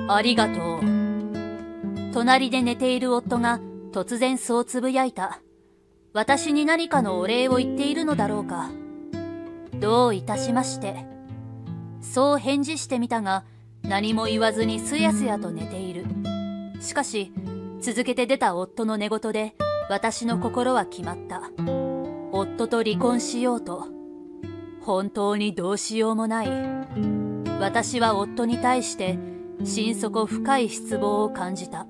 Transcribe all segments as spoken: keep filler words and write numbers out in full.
ありがとう。隣で寝ている夫が突然そうつぶやいた。私に何かのお礼を言っているのだろうか。どういたしまして。そう返事してみたが、何も言わずにすやすやと寝ている。しかし、続けて出た夫の寝言で、私の心は決まった。夫と離婚しようと。本当にどうしようもない。私は夫に対して、心底深い失望を感じた。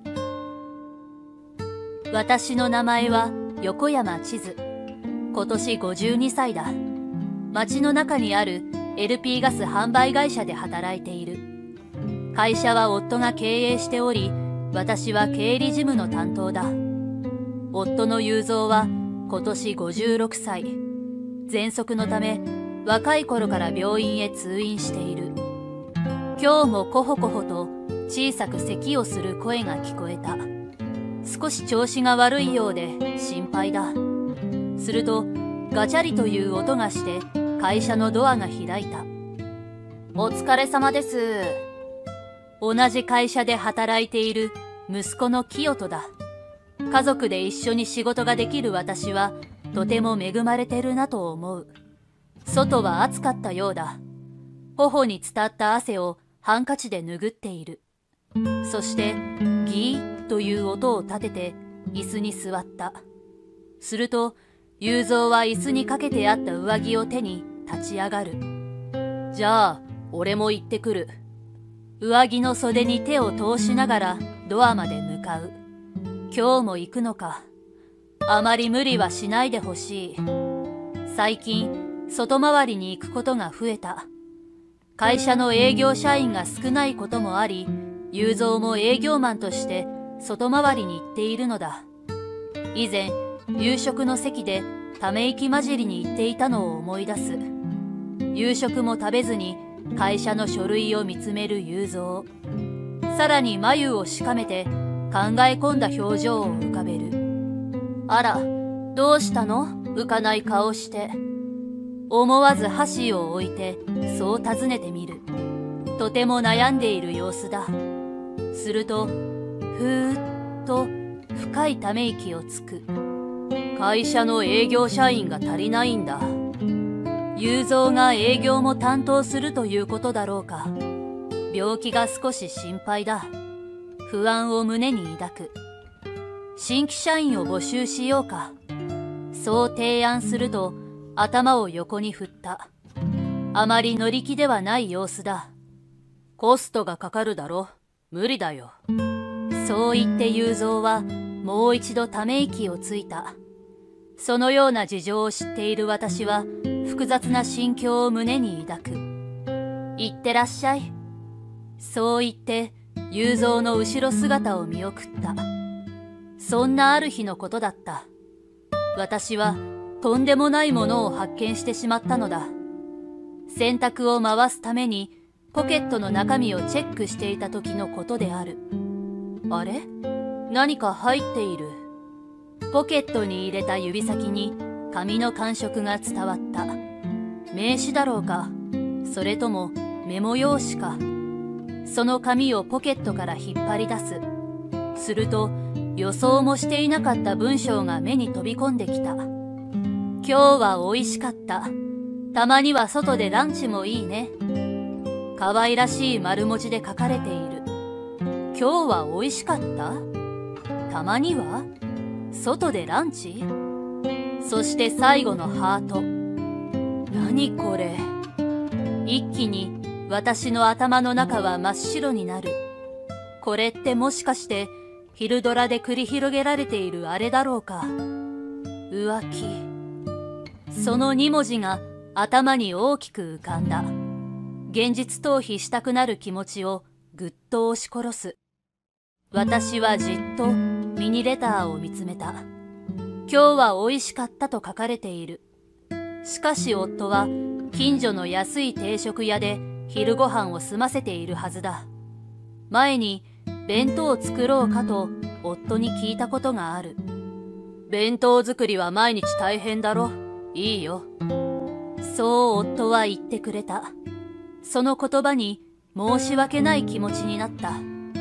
私の名前は横山千鶴。今年ごじゅうにさいだ。町の中にある エルピー ガス販売会社で働いている。会社は夫が経営しており、私は経理事務の担当だ。夫の雄三は今年ごじゅうろくさい。喘息のため若い頃から病院へ通院している。今日もこほこほと小さく咳をする声が聞こえた。少し調子が悪いようで心配だ。するとガチャリという音がして会社のドアが開いた。お疲れ様です。同じ会社で働いている息子の清人だ。家族で一緒に仕事ができる私はとても恵まれてるなと思う。外は暑かったようだ。頬に伝った汗をハンカチで拭っている。そしてギーッという音を立てて椅子に座った。すると雄三は椅子にかけてあった上着を手に立ち上がる。じゃあ俺も行ってくる。上着の袖に手を通しながらドアまで向かう。今日も行くのか。あまり無理はしないでほしい。最近外回りに行くことが増えた。会社の営業社員が少ないこともあり、雄三も営業マンとして外回りに行っているのだ。以前夕食の席でため息混じりに言っていたのを思い出す。夕食も食べずに会社の書類を見つめる雄三。さらに眉をしかめて考え込んだ表情を浮かべる。あら、どうしたの？浮かない顔して。思わず箸を置いてそう尋ねてみる。とても悩んでいる様子だ。すると、ふーっと深いため息をつく。会社の営業社員が足りないんだ。雄三が営業も担当するということだろうか。病気が少し心配だ。不安を胸に抱く。新規社員を募集しようか。そう提案すると頭を横に振った。あまり乗り気ではない様子だ。コストがかかるだろ。無理だよ。そう言って雄三はもう一度ため息をついた。そのような事情を知っている私は複雑な心境を胸に抱く。いってらっしゃい。そう言って雄三の後ろ姿を見送った。そんなある日のことだった。私はとんでもないものを発見してしまったのだ。洗濯を回すためにポケットの中身をチェックしていた時のことである。あれ？何か入っている。ポケットに入れた指先に紙の感触が伝わった。名刺だろうか、それともメモ用紙か。その紙をポケットから引っ張り出す。すると予想もしていなかった文章が目に飛び込んできた。今日は美味しかった。たまには外でランチもいいね。可愛らしい丸文字で書かれている。今日は美味しかった？たまには？外でランチ？そして最後のハート。何これ。一気に私の頭の中は真っ白になる。これってもしかして昼ドラで繰り広げられているあれだろうか。浮気。その二文字が頭に大きく浮かんだ。現実逃避したくなる気持ちをぐっと押し殺す。私はじっとミニレターを見つめた。今日は美味しかったと書かれている。しかし夫は近所の安い定食屋で昼ご飯を済ませているはずだ。前に弁当を作ろうかと夫に聞いたことがある。弁当作りは毎日大変だろ。いいよ。そう夫は言ってくれた。その言葉に申し訳ない気持ちになった。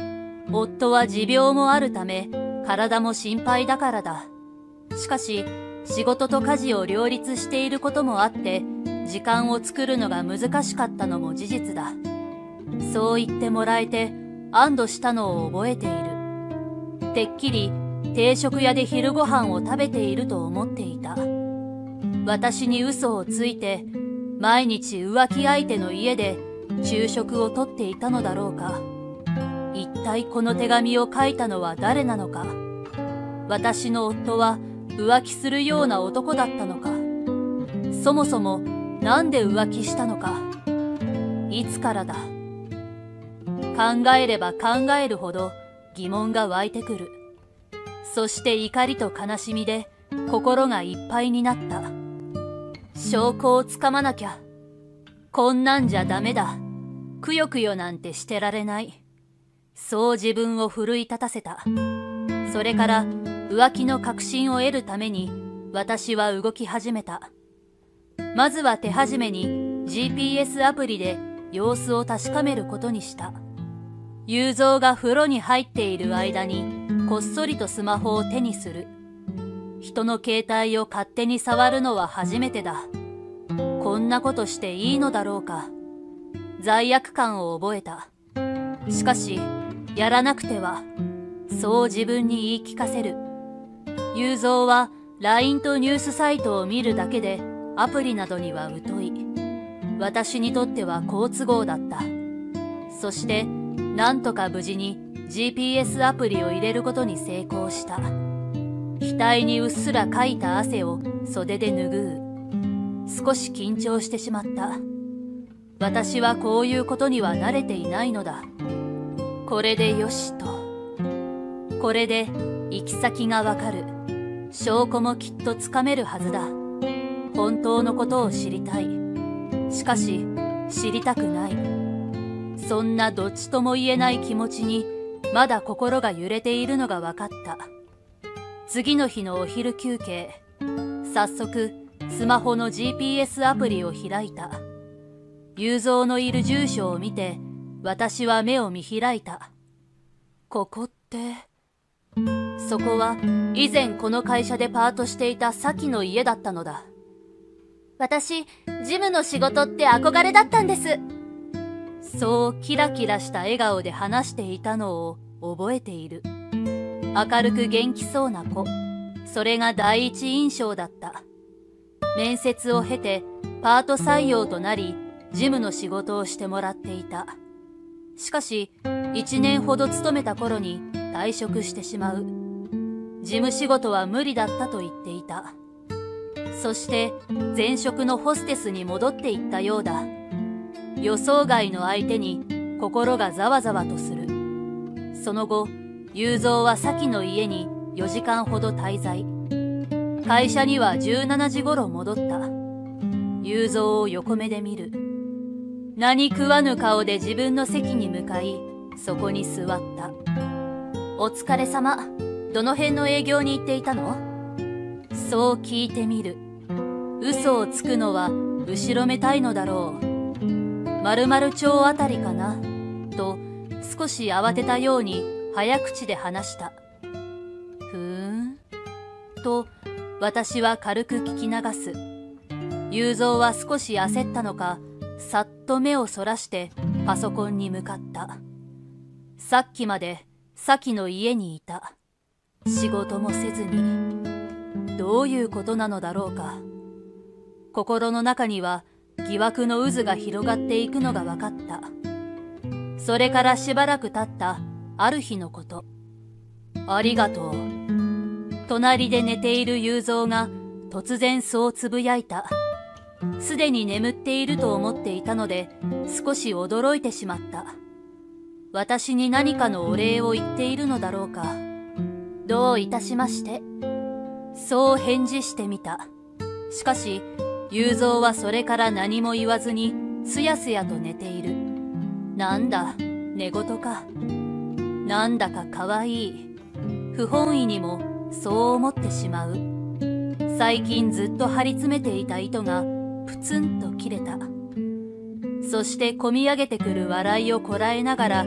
夫は持病もあるため、体も心配だからだ。しかし、仕事と家事を両立していることもあって、時間を作るのが難しかったのも事実だ。そう言ってもらえて安堵したのを覚えている。てっきり定食屋で昼ご飯を食べていると思っていた。私に嘘をついて、毎日浮気相手の家で昼食をとっていたのだろうか。一体この手紙を書いたのは誰なのか。私の夫は浮気するような男だったのか。そもそもなんで浮気したのか。いつからだ。考えれば考えるほど疑問が湧いてくる。そして怒りと悲しみで心がいっぱいになった。証拠をつかまなきゃ。こんなんじゃダメだ。くよくよなんてしてられない。そう自分を奮い立たせた。それから浮気の確信を得るために私は動き始めた。まずは手始めに ジーピーエス アプリで様子を確かめることにした。雄三が風呂に入っている間にこっそりとスマホを手にする。人の携帯を勝手に触るのは初めてだ。こんなことしていいのだろうか。罪悪感を覚えた。しかし、やらなくては。そう自分に言い聞かせる。雄三は ライン とニュースサイトを見るだけでアプリなどには疎い。私にとっては好都合だった。そして、なんとか無事に ジーピーエス アプリを入れることに成功した。額にうっすらかいた汗を袖で拭う。少し緊張してしまった。私はこういうことには慣れていないのだ。これでよしと。これで行き先がわかる。証拠もきっとつかめるはずだ。本当のことを知りたい。しかし、知りたくない。そんなどっちとも言えない気持ちに、まだ心が揺れているのがわかった。次の日のお昼休憩、早速、スマホの ジーピーエス アプリを開いた。雄三のいる住所を見て、私は目を見開いた。ここって、そこは以前この会社でパートしていたサキの家だったのだ。私、事務の仕事って憧れだったんです。そうキラキラした笑顔で話していたのを覚えている。明るく元気そうな子。それが第一印象だった。面接を経てパート採用となり、事務の仕事をしてもらっていた。しかし、一年ほど勤めた頃に退職してしまう。事務仕事は無理だったと言っていた。そして前職のホステスに戻っていったようだ。予想外の相手に心がざわざわとする。その後、雄三はサキの家によじかんほど滞在。会社にはじゅうしちじ頃戻った。雄三を横目で見る。何食わぬ顔で自分の席に向かい、そこに座った。お疲れ様。どの辺の営業に行っていたの？そう聞いてみる。嘘をつくのは後ろめたいのだろう。〇〇町あたりかなと少し慌てたように早口で話した。ふーんと私は軽く聞き流す。雄三は少し焦ったのか、さっと目をそらしてパソコンに向かった。さっきまでサキの家にいた。仕事もせずに。どういうことなのだろうか。心の中には疑惑の渦が広がっていくのが分かった。それからしばらく経ったある日のこと。ありがとう。隣で寝ている雄三が突然そうつぶやいた。すでに眠っていると思っていたので少し驚いてしまった。私に何かのお礼を言っているのだろうか。どういたしまして。そう返事してみた。しかし、雄三はそれから何も言わずにすやすやと寝ている。なんだ、寝言か。なんだかかわいい。不本意にもそう思ってしまう。最近ずっと張り詰めていた糸がプツンと切れた。そしてこみ上げてくる笑いをこらえながら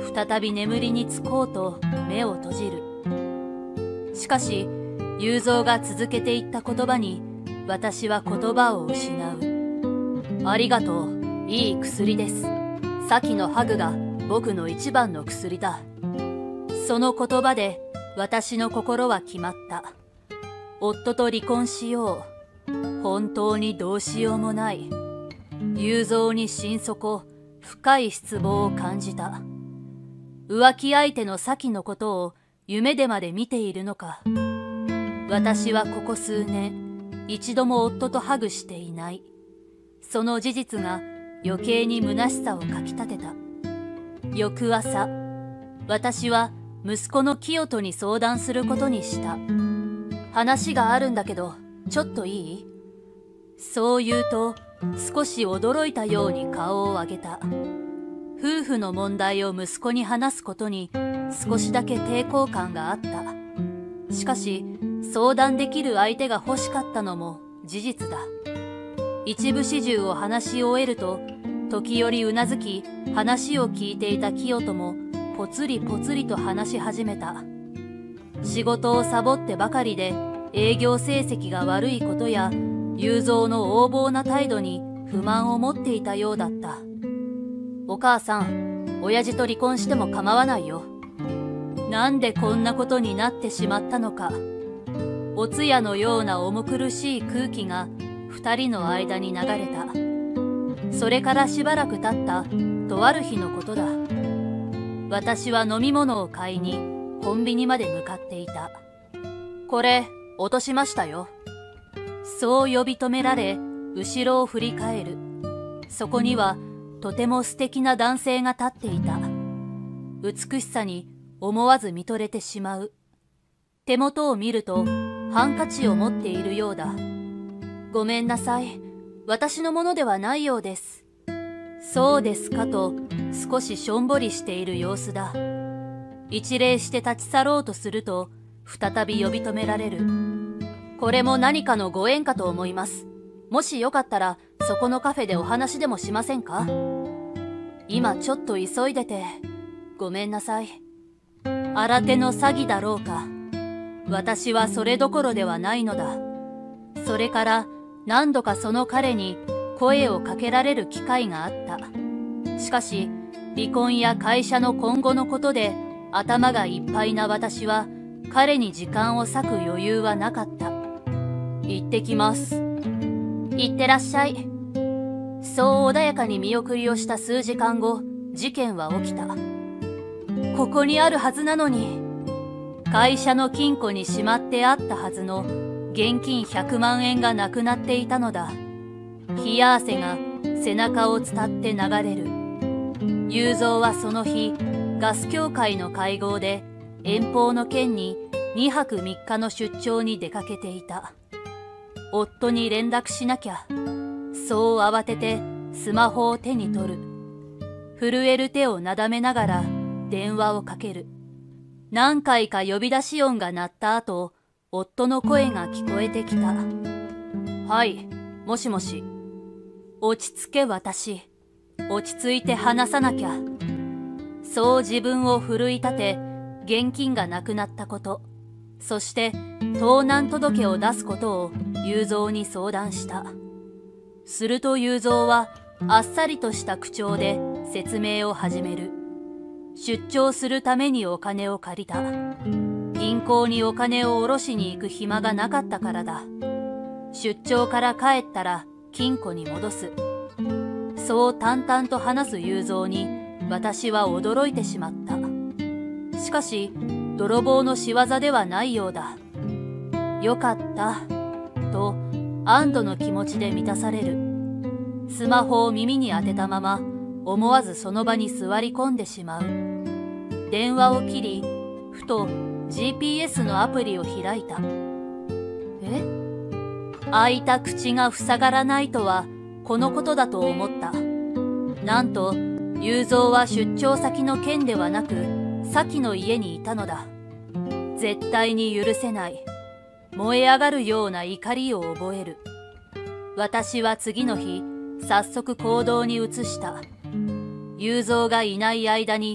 再び眠りにつこうと目を閉じる。しかし、雄三が続けていった言葉に、私は言葉を失う。ありがとう、いい薬です。先のハグが僕の一番の薬だ。その言葉で私の心は決まった。夫と離婚しよう。本当にどうしようもない。雄三に心底、深い失望を感じた。浮気相手の先のことを夢でまで見ているのか。私はここ数年、一度も夫とハグしていない。その事実が余計に虚しさをかきたてた。翌朝、私は息子の清人に相談することにした。話があるんだけど、ちょっといい？そう言うと、少し驚いたように顔を上げた。夫婦の問題を息子に話すことに少しだけ抵抗感があった。しかし、相談できる相手が欲しかったのも事実だ。一部始終を話し終えると、時折うなずき、話を聞いていた清人もぽつりぽつりと話し始めた。仕事をサボってばかりで営業成績が悪いことや、雄三の横暴な態度に不満を持っていたようだった。お母さん、親父と離婚しても構わないよ。なんでこんなことになってしまったのか。お通夜のような重苦しい空気が二人の間に流れた。それからしばらく経ったとある日のことだ。私は飲み物を買いにコンビニまで向かっていた。これ、落としましたよ。そう呼び止められ、後ろを振り返る。そこには、とても素敵な男性が立っていた。美しさに思わず見とれてしまう。手元を見ると、ハンカチを持っているようだ。ごめんなさい。私のものではないようです。そうですかと、少ししょんぼりしている様子だ。一礼して立ち去ろうとすると、再び呼び止められる。これも何かのご縁かと思います。もしよかったら、そこのカフェでお話でもしませんか？今ちょっと急いでて、ごめんなさい。新手の詐欺だろうか。私はそれどころではないのだ。それから何度かその彼に声をかけられる機会があった。しかし、離婚や会社の今後のことで頭がいっぱいな私は彼に時間を割く余裕はなかった。行ってきます。行ってらっしゃい。そう穏やかに見送りをした数時間後、事件は起きた。ここにあるはずなのに、会社の金庫にしまってあったはずの現金ひゃくまんえんがなくなっていたのだ。冷や汗が背中を伝って流れる。雄三はその日、ガス協会の会合で遠方の県ににはくみっかの出張に出かけていた。夫に連絡しなきゃ。そう慌ててスマホを手に取る。震える手をなだめながら電話をかける。何回か呼び出し音が鳴った後、夫の声が聞こえてきた。はい、もしもし。落ち着け私。落ち着いて話さなきゃ。そう自分を奮い立て、現金がなくなったこと、そして盗難届を出すことを雄三に相談した。すると雄三はあっさりとした口調で説明を始める。出張するためにお金を借りた。銀行にお金を下ろしに行く暇がなかったからだ。出張から帰ったら金庫に戻す。そう淡々と話す雄三に私は驚いてしまった。しかし泥棒の仕業ではないようだ。よかったと安堵の気持ちで満たされる。スマホを耳に当てたまま思わずその場に座り込んでしまう。電話を切り、ふと ジーピーエス のアプリを開いた。え？開いた口が塞がらないとはこのことだと思った。なんと雄三は出張先の県ではなく先の家にいたのだ。絶対に許せない。燃え上がるような怒りを覚える。私は次の日、早速行動に移した。雄三がいない間に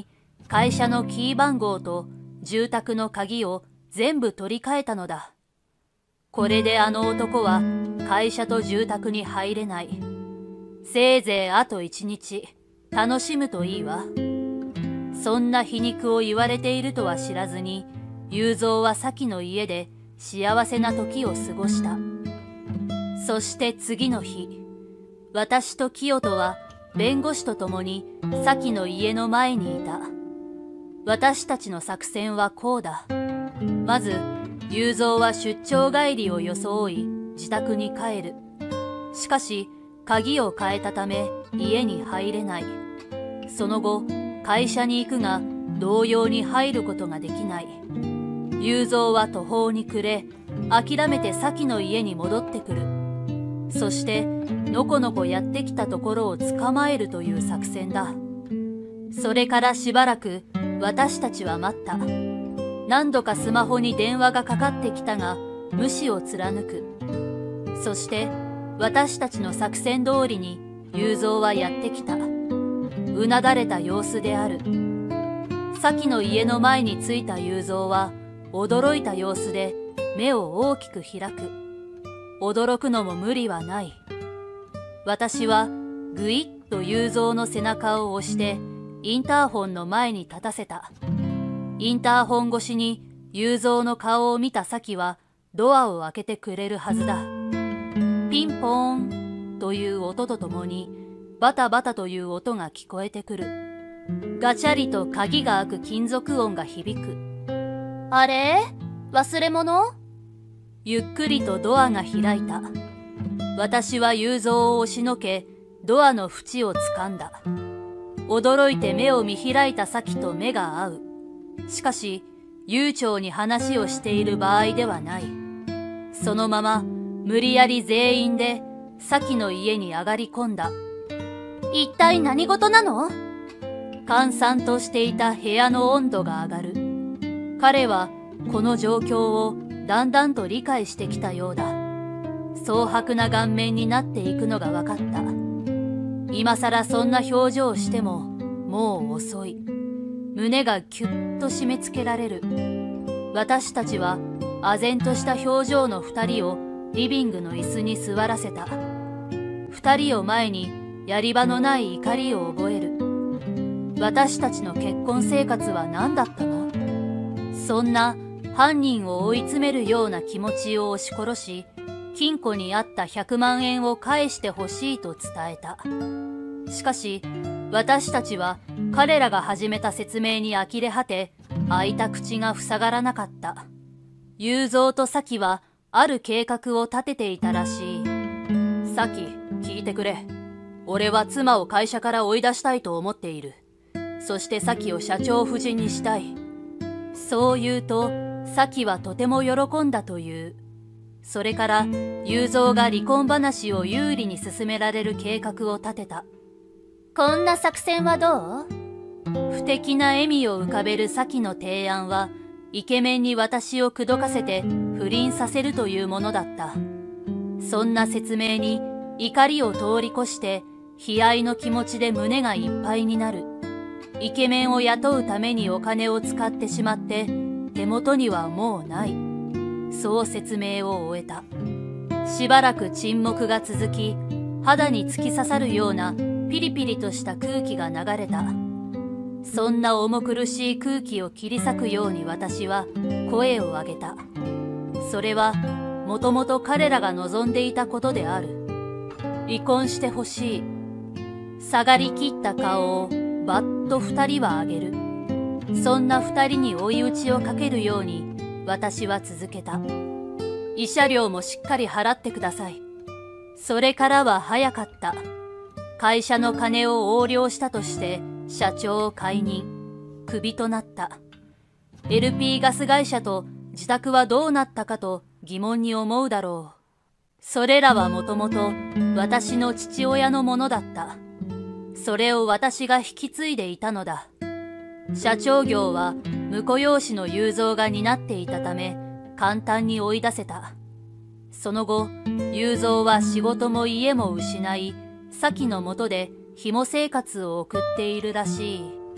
会社のキー番号と住宅の鍵を全部取り替えたのだ。これであの男は会社と住宅に入れない。せいぜいあと一日楽しむといいわ。そんな皮肉を言われているとは知らずに、雄三は先の家で幸せな時を過ごした。そして次の日、私と清人は弁護士と共に先の家の前にいた。私たちの作戦はこうだ。まず、雄三は出張帰りを装い自宅に帰る。しかし、鍵を変えたため家に入れない。その後、会社に行くが同様に入ることができない。雄三は途方に暮れ、諦めて先の家に戻ってくる。そして、のこのこやってきたところを捕まえるという作戦だ。それからしばらく私たちは待った。何度かスマホに電話がかかってきたが、無視を貫く。そして、私たちの作戦通りに雄三はやってきた。うなだれた様子である。先の家の前に着いた雄三は驚いた様子で目を大きく開く。驚くのも無理はない。私はぐいっと雄三の背中を押してインターホンの前に立たせた。インターホン越しに雄三の顔を見た先はドアを開けてくれるはずだ。ピンポーンという音とともにバタバタという音が聞こえてくる。ガチャリと鍵が開く金属音が響く。あれ？忘れ物？ゆっくりとドアが開いた。私は雄三を押しのけ、ドアの縁を掴んだ。驚いて目を見開いた先と目が合う。しかし、悠長に話をしている場合ではない。そのまま、無理やり全員で、先の家に上がり込んだ。一体何事なの？閑散としていた部屋の温度が上がる。彼は、この状況をだんだんと理解してきたようだ。蒼白な顔面になっていくのが分かった。今さらそんな表情をしても、もう遅い。胸がキュッと締め付けられる。私たちは、唖然とした表情の二人をリビングの椅子に座らせた。二人を前にやり場のない怒りを覚える。私たちの結婚生活は何だったの？そんな犯人を追い詰めるような気持ちを押し殺し、金庫にあったひゃくまんえんを返してほしいと伝えた。しかし、私たちは彼らが始めた説明に呆れ果て、開いた口が塞がらなかった。雄三と咲はある計画を立てていたらしい。咲、聞いてくれ。俺は妻を会社から追い出したいと思っている。そして咲を社長夫人にしたい。そう言うと、咲はとても喜んだという。それから、雄三が離婚話を有利に進められる計画を立てた。こんな作戦はどう？不敵な笑みを浮かべる咲の提案は、イケメンに私を口説かせて不倫させるというものだった。そんな説明に怒りを通り越して、悲哀の気持ちで胸がいっぱいになる。イケメンを雇うためにお金を使ってしまって、手元にはもうない。そう説明を終えた。しばらく沈黙が続き、肌に突き刺さるようなピリピリとした空気が流れた。そんな重苦しい空気を切り裂くように私は声を上げた。それはもともと彼らが望んでいたことである。離婚してほしい。下がりきった顔をバッと二人は上げる。そんな二人に追い打ちをかけるように私は続けた。慰謝料もしっかり払ってください。それからは早かった。会社の金を横領したとして社長を解任、クビとなった。エルピー ガス会社と自宅はどうなったかと疑問に思うだろう。それらはもともと私の父親のものだった。それを私が引き継いでいたのだ。社長業は婿養子の雄三が担っていたため簡単に追い出せた。その後、雄三は仕事も家も失い、咲のもとで紐生活を送っているらしい。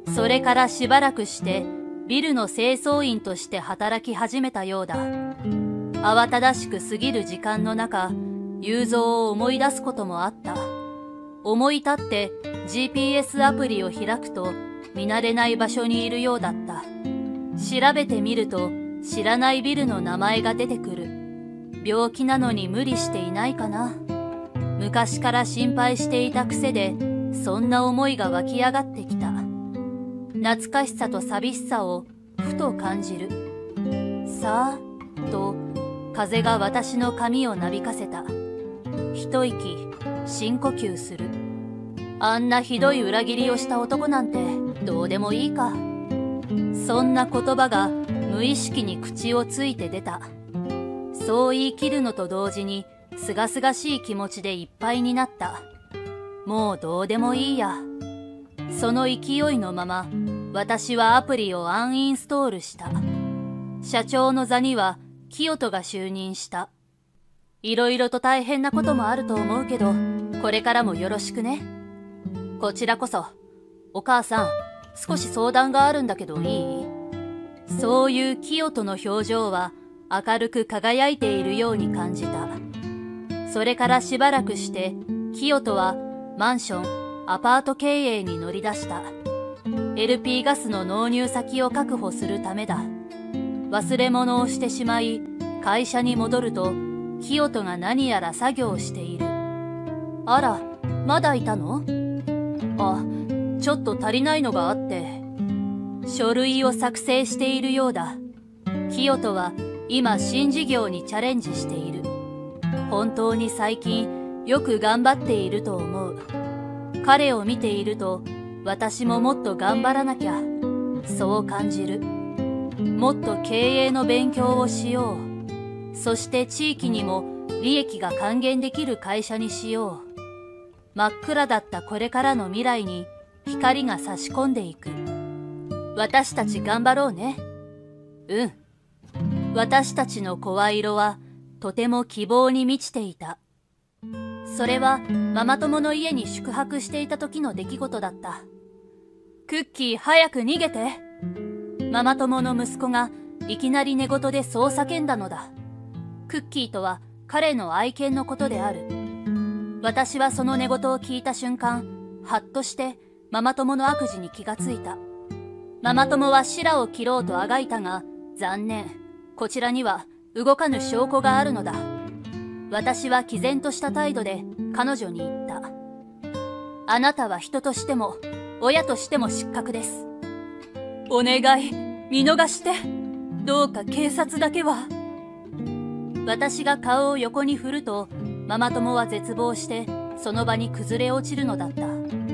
それからしばらくしてビルの清掃員として働き始めたようだ。慌ただしく過ぎる時間の中、雄三を思い出すこともあった。思い立って ジーピーエス アプリを開くと見慣れない場所にいるようだった。調べてみると知らないビルの名前が出てくる。病気なのに無理していないかな。昔から心配していたくせで、そんな思いが湧き上がってきた。懐かしさと寂しさをふと感じる。さあ、と風が私の髪をなびかせた。一息、深呼吸する。あんなひどい裏切りをした男なんてどうでもいいか。そんな言葉が無意識に口をついて出た。そう言い切るのと同時に、すがすがしい気持ちでいっぱいになった。もうどうでもいいや。その勢いのまま、私はアプリをアンインストールした。社長の座には、清人が就任した。いろいろと大変なこともあると思うけど、これからもよろしくね。こちらこそ。お母さん、少し相談があるんだけどいい？そういう清人の表情は、明るく輝いているように感じた。それからしばらくして、清人はマンション、アパート経営に乗り出した。エルピー ガスの納入先を確保するためだ。忘れ物をしてしまい、会社に戻ると、清人が何やら作業をしている。あら、まだいたの？あ、ちょっと足りないのがあって。書類を作成しているようだ。清人は今新事業にチャレンジしている。本当に最近よく頑張っていると思う。彼を見ていると私ももっと頑張らなきゃ、そう感じる。もっと経営の勉強をしよう。そして地域にも利益が還元できる会社にしよう。真っ暗だったこれからの未来に光が差し込んでいく。私たち頑張ろうね。うん。私たちの声色はとても希望に満ちていた。それはママ友の家に宿泊していた時の出来事だった。クッキー早く逃げて。ママ友の息子がいきなり寝言でそう叫んだのだ。クッキーとは彼の愛犬のことである。私はその寝言を聞いた瞬間、はっとしてママ友の悪事に気がついた。ママ友は白を切ろうとあがいたが、残念。こちらには動かぬ証拠があるのだ。私は毅然とした態度で彼女に言った。あなたは人としても親としても失格です。お願い、見逃して。どうか警察だけは。私が顔を横に振ると、ママ友は絶望してその場に崩れ落ちるのだった。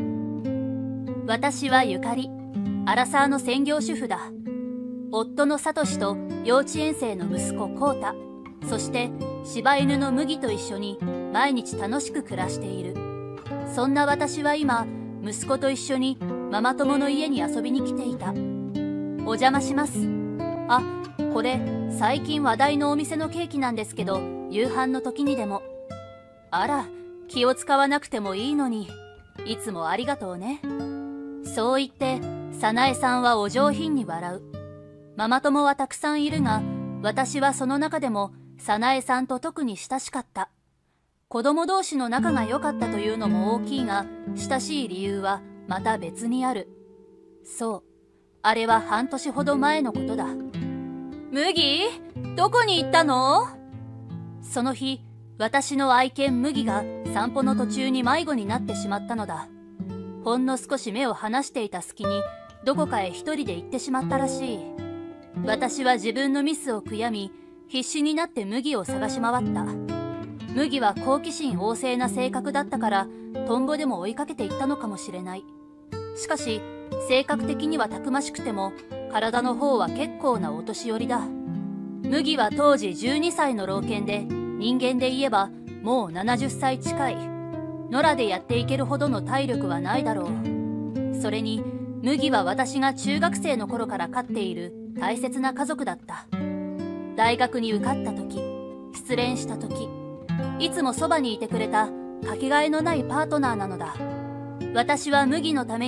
私はゆかり、アラサーの専業主婦だ。夫のサトシと幼稚園生の息子コウタ、そして柴犬の麦と一緒に毎日楽しく暮らしている。そんな私は今、息子と一緒にママ友の家に遊びに来ていた。お邪魔します。あ、これ最近話題のお店のケーキなんですけど、夕飯の時にでも。あら、気を使わなくてもいいのに。いつもありがとうね。そう言って、早苗さんはお上品に笑う。ママ友はたくさんいるが、私はその中でも早苗さんと特に親しかった。子供同士の仲が良かったというのも大きいが、親しい理由はまた別にある。そう、あれは半年ほど前のことだ。麦？どこに行ったの？その日、私の愛犬麦が散歩の途中に迷子になってしまったのだ。ほんの少し目を離していた隙に、どこかへ一人で行ってしまったらしい。私は自分のミスを悔やみ、必死になって麦を探し回った。麦は好奇心旺盛な性格だったから、トンボでも追いかけていったのかもしれない。しかし、性格的にはたくましくても、体の方は結構なお年寄りだ。麦は当時じゅうにさいの老犬で、人間で言えばもうななじゅっさい近い。野良でやっていけるほどの体力はないだろう。それに、麦は私が中学生の頃から飼っている大切な家族だった。大学に受かった時、失恋した時、いつもそばにいてくれたかけがえのないパートナーなのだ。私は麦のために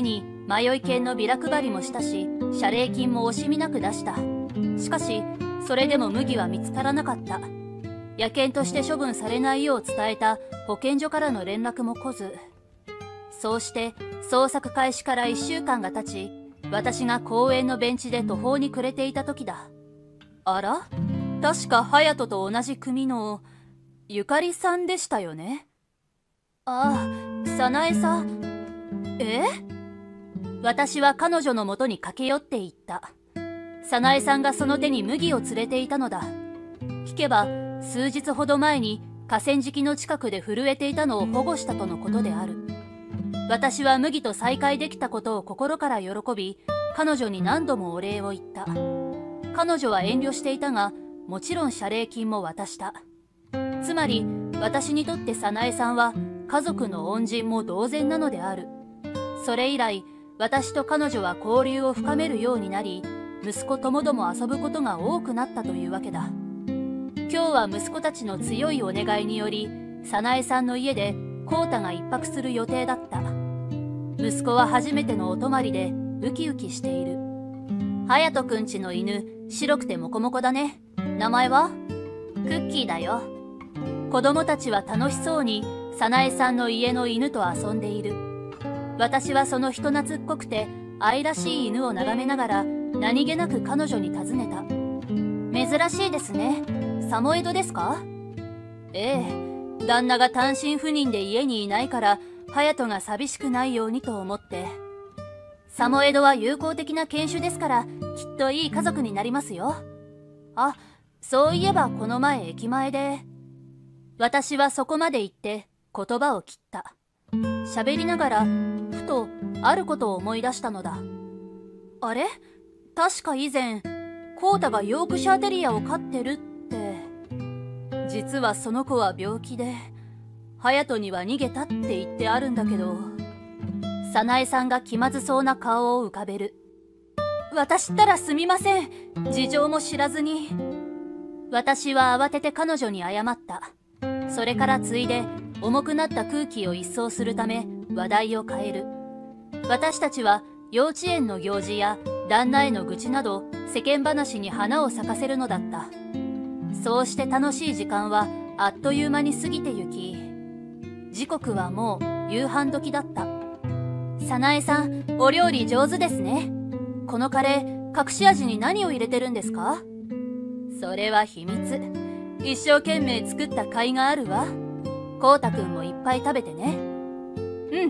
迷い犬のビラ配りもしたし、謝礼金も惜しみなく出した。しかし、それでも麦は見つからなかった。野犬として処分されないよう伝えた保健所からの連絡も来ず。そうして捜索開始からいっしゅうかんが経ち、私が公園のベンチで途方に暮れていた時だ。あら？確か隼人と同じ組のゆかりさんでしたよね。ああ、早苗さん。え？私は彼女のもとに駆け寄っていった。早苗さんがその手に麦を連れていたのだ。聞けば、数日ほど前に河川敷の近くで震えていたのを保護したとのことである。私は麦と再会できたことを心から喜び、彼女に何度もお礼を言った。彼女は遠慮していたが、もちろん謝礼金も渡した。つまり、私にとって早苗さんは家族の恩人も同然なのである。それ以来、私と彼女は交流を深めるようになり、息子ともども遊ぶことが多くなったというわけだ。今日は息子たちの強いお願いにより、早苗さんの家で浩太が一泊する予定だった。息子は初めてのお泊まりでウキウキしている。隼人くんちの犬、白くてモコモコだね。名前は？クッキーだよ。子供たちは楽しそうに早苗さんの家の犬と遊んでいる。私はその人懐っこくて愛らしい犬を眺めながら何気なく彼女に尋ねた。珍しいですね。サモエドですか？ええ、旦那が単身赴任で家にいないから隼人が寂しくないようにと思って。サモエドは友好的な犬種ですからきっといい家族になりますよ。あ、そういえばこの前駅前で。私はそこまで言って言葉を切った。喋りながらふとあることを思い出したのだ。あれ？確か以前浩太がヨークシャーテリアを飼ってるって。実はその子は病気で隼人には逃げたって言ってあるんだけど。早苗さんが気まずそうな顔を浮かべる。私ったらすみません。事情も知らずに。私は慌てて彼女に謝った。それからついで重くなった空気を一掃するため話題を変える。私たちは幼稚園の行事や旦那への愚痴など世間話に花を咲かせるのだった。そうして楽しい時間はあっという間に過ぎてゆき、時刻はもう夕飯時だった。早苗さん、お料理上手ですね。このカレー、隠し味に何を入れてるんですか？それは秘密。一生懸命作った甲斐があるわ。浩太くんもいっぱい食べてね。うん、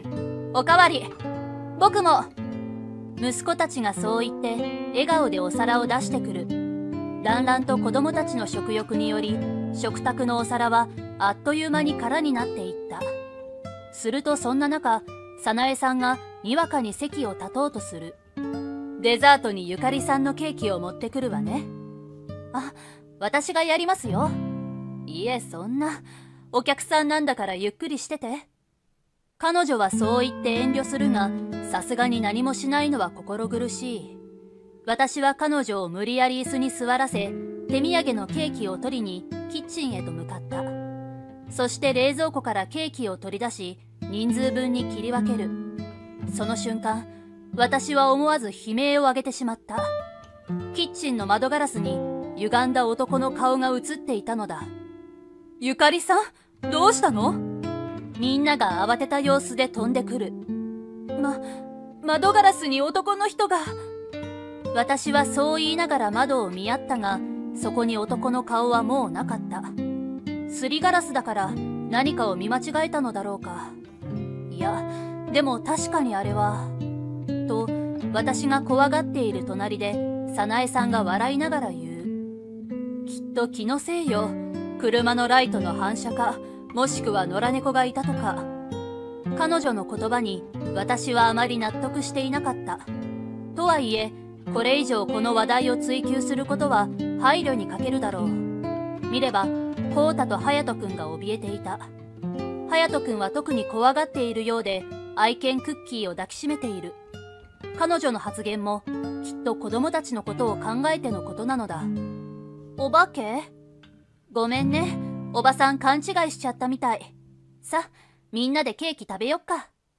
おかわり。僕も。息子たちがそう言って笑顔でお皿を出してくる。だんだんと子供たちの食欲により食卓のお皿はあっという間に空になっていった。するとそんな中、早苗さんがにわかに席を立とうとする。デザートにゆかりさんのケーキを持ってくるわね。あ、私がやりますよ。いえ、そんな。お客さんなんだからゆっくりしてて。彼女はそう言って遠慮するが、さすがに何もしないのは心苦しい。私は彼女を無理やり椅子に座らせ、手土産のケーキを取りにキッチンへと向かった。そして冷蔵庫からケーキを取り出し、人数分に切り分ける。その瞬間、私は思わず悲鳴を上げてしまった。キッチンの窓ガラスに歪んだ男の顔が映っていたのだ。ゆかりさん、どうしたの？みんなが慌てた様子で飛んでくる。ま、窓ガラスに男の人が。私はそう言いながら窓を見合ったが、そこに男の顔はもうなかった。すりガラスだから何かを見間違えたのだろうか。いや、でも確かにあれは。と、私が怖がっている隣で、早苗さんが笑いながら言う。きっと気のせいよ。車のライトの反射か、もしくは野良猫がいたとか。彼女の言葉に私はあまり納得していなかった。とはいえ、これ以上この話題を追求することは配慮に欠けるだろう。見れば、浩太と隼人くんが怯えていた。隼人くんは特に怖がっているようで、愛犬クッキーを抱きしめている。彼女の発言も、きっと子供たちのことを考えてのことなのだ。お化け？ごめんね。おばさん勘違いしちゃったみたい。さ、みんなでケーキ食べよっか。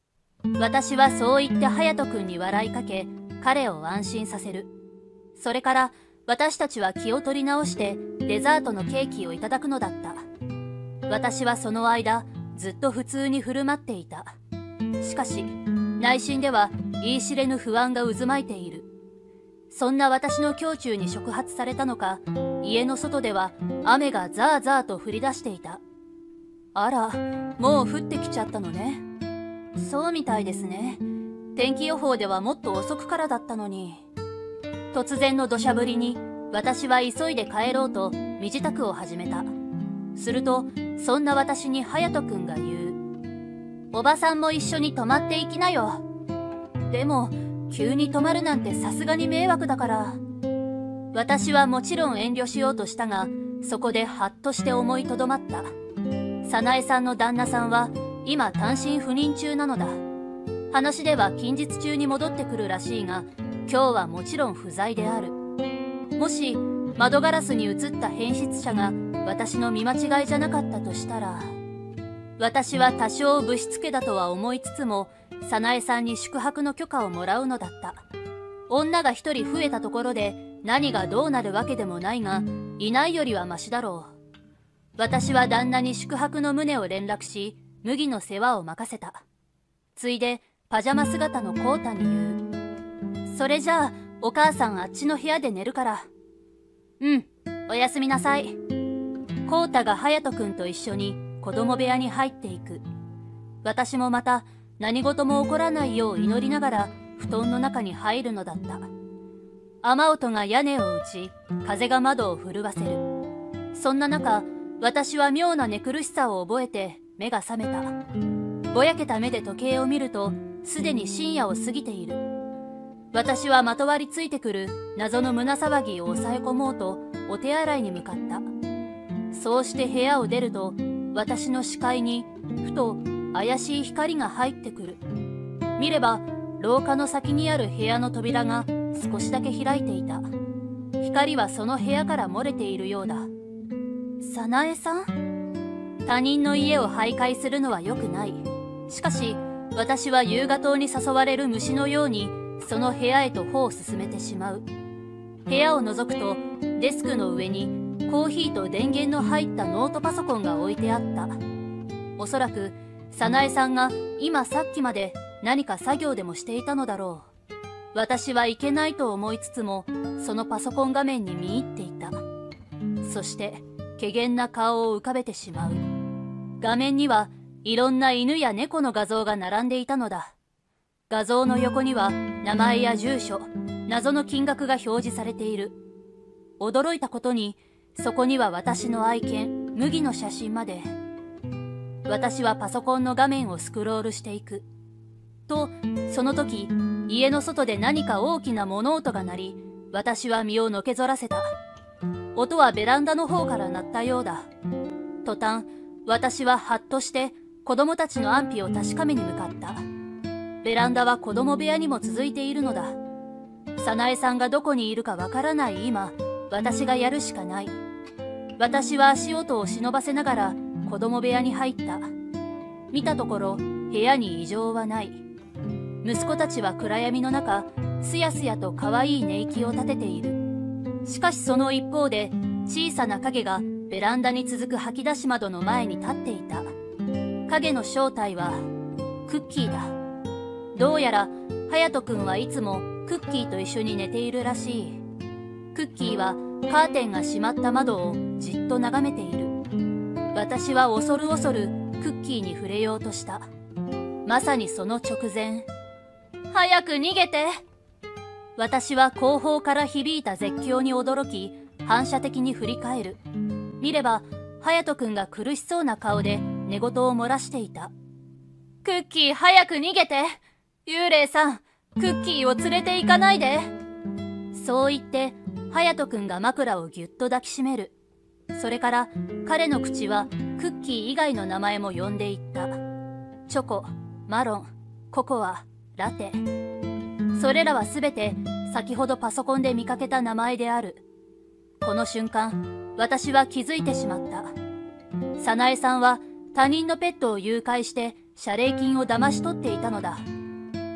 私はそう言って隼人君に笑いかけ、彼を安心させる。それから私たちは気を取り直してデザートのケーキをいただくのだった。私はその間、ずっと普通に振る舞っていた。しかし、内心では言い知れぬ不安が渦巻いている。そんな私の胸中に触発されたのか、家の外では雨がザーザーと降り出していた。あら、もう降ってきちゃったのね。そうみたいですね。天気予報ではもっと遅くからだったのに。突然の土砂降りに、私は急いで帰ろうと身支度を始めた。すると、そんな私に隼人君が言う。おばさんも一緒に泊まっていきなよ。でも、急に泊まるなんてさすがに迷惑だから。私はもちろん遠慮しようとしたが、そこでハッとして思いとどまった。早苗さんの旦那さんは今単身赴任中なのだ。話では近日中に戻ってくるらしいが、今日はもちろん不在である。もし窓ガラスに映った変質者が私の見間違いじゃなかったとしたら、私は多少ぶしつけだとは思いつつも、早苗さんに宿泊の許可をもらうのだった。女が一人増えたところで何がどうなるわけでもないが、いないよりはマシだろう。私は旦那に宿泊の旨を連絡し、麦の世話を任せた。ついでパジャマ姿のコウタに言う。それじゃあお母さんあっちの部屋で寝るから。うん、おやすみなさい。コウタが隼人君と一緒に子供部屋に入っていく。私もまた何事も起こらないよう祈りながら布団の中に入るのだった。雨音が屋根を打ち、風が窓を震わせる。そんな中、私は妙な寝苦しさを覚えて目が覚めた。ぼやけた目で時計を見ると、すでに深夜を過ぎている。私はまとわりついてくる謎の胸騒ぎを抑え込もうとお手洗いに向かった。そうして部屋を出ると、私の視界にふと怪しい光が入ってくる。見れば廊下の先にある部屋の扉が少しだけ開いていた。光はその部屋から漏れているようだ。早苗さん？他人の家を徘徊するのは良くない。しかし私は夕方に誘われる虫のようにその部屋へと歩を進めてしまう。部屋を覗くとデスクの上にコーヒーと電源の入ったノートパソコンが置いてあった。おそらく早苗さんが今さっきまで何か作業でもしていたのだろう。私はいけないと思いつつもそのパソコン画面に見入っていた。そして怪訝な顔を浮かべてしまう。画面にはいろんな犬や猫の画像が並んでいたのだ。画像の横には名前や住所、謎の金額が表示されている。驚いたことにそこには私の愛犬麦の写真まで。私はパソコンの画面をスクロールしていくと、その時家の外で何か大きな物音が鳴り、私は身をのけぞらせた。音はベランダの方から鳴ったようだ。途端私はハッとして子供たちの安否を確かめに向かった。ベランダは子供部屋にも続いているのだ。早苗さんがどこにいるかわからない今、私がやるしかない。私は足音を忍ばせながら子供部屋に入った。見たところ部屋に異常はない。息子たちは暗闇の中すやすやと可愛い寝息を立てている。しかしその一方で小さな影がベランダに続く掃き出し窓の前に立っていた。影の正体はクッキーだ。どうやら隼人君はいつもクッキーと一緒に寝ているらしい。クッキーはカーテンが閉まった窓をじっと眺めている。私は恐る恐るクッキーに触れようとした。まさにその直前、早く逃げて！私は後方から響いた絶叫に驚き、反射的に振り返る。見れば隼人君が苦しそうな顔で寝言を漏らしていた。クッキー、早く逃げて！幽霊さん、クッキーを連れて行かないで！そう言って隼人君が枕をぎゅっと抱きしめる。それから彼の口はクッキー以外の名前も呼んでいった。チョコ、マロン、ココア、ラテ。それらはすべて先ほどパソコンで見かけた名前である。この瞬間、私は気づいてしまった。早苗さんは他人のペットを誘拐して謝礼金を騙し取っていたのだ。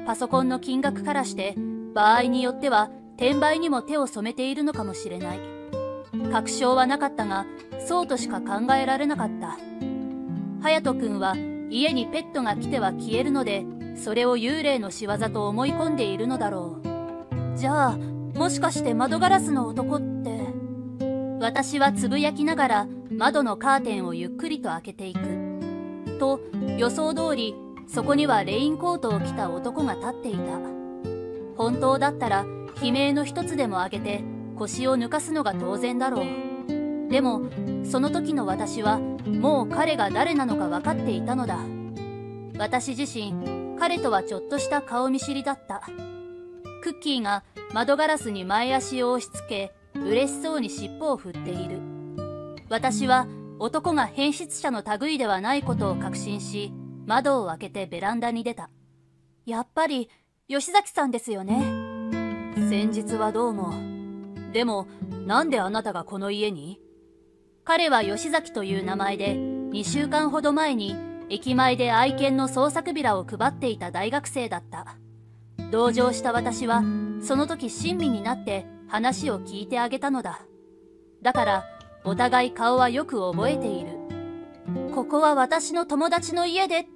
パソコンの金額からして、場合によっては転売にも手を染めているのかもしれない。確証はなかったが、そうとしか考えられなかった。隼人君は家にペットが来ては消えるので、それを幽霊の仕業と思い込んでいるのだろう。じゃあ、もしかして窓ガラスの男って。私はつぶやきながら窓のカーテンをゆっくりと開けていく。と、予想通り、そこにはレインコートを着た男が立っていた。本当だったら悲鳴の一つでも上げて腰を抜かすのが当然だろう。でもその時の私はもう彼が誰なのか分かっていたのだ。私自身彼とはちょっとした顔見知りだった。クッキーが窓ガラスに前足を押し付け嬉しそうに尻尾を振っている。私は男が変質者の類ではないことを確信し、窓を開けてベランダに出た。やっぱり吉崎さんですよね。先日はどうも。でもなんであなたがこの家に？彼は吉崎という名前でにしゅうかんほど前に駅前で愛犬の捜索ビラを配っていた大学生だった。同情した私はその時親身になって話を聞いてあげたのだ。だからお互い顔はよく覚えている。ここは私の友達の家でって、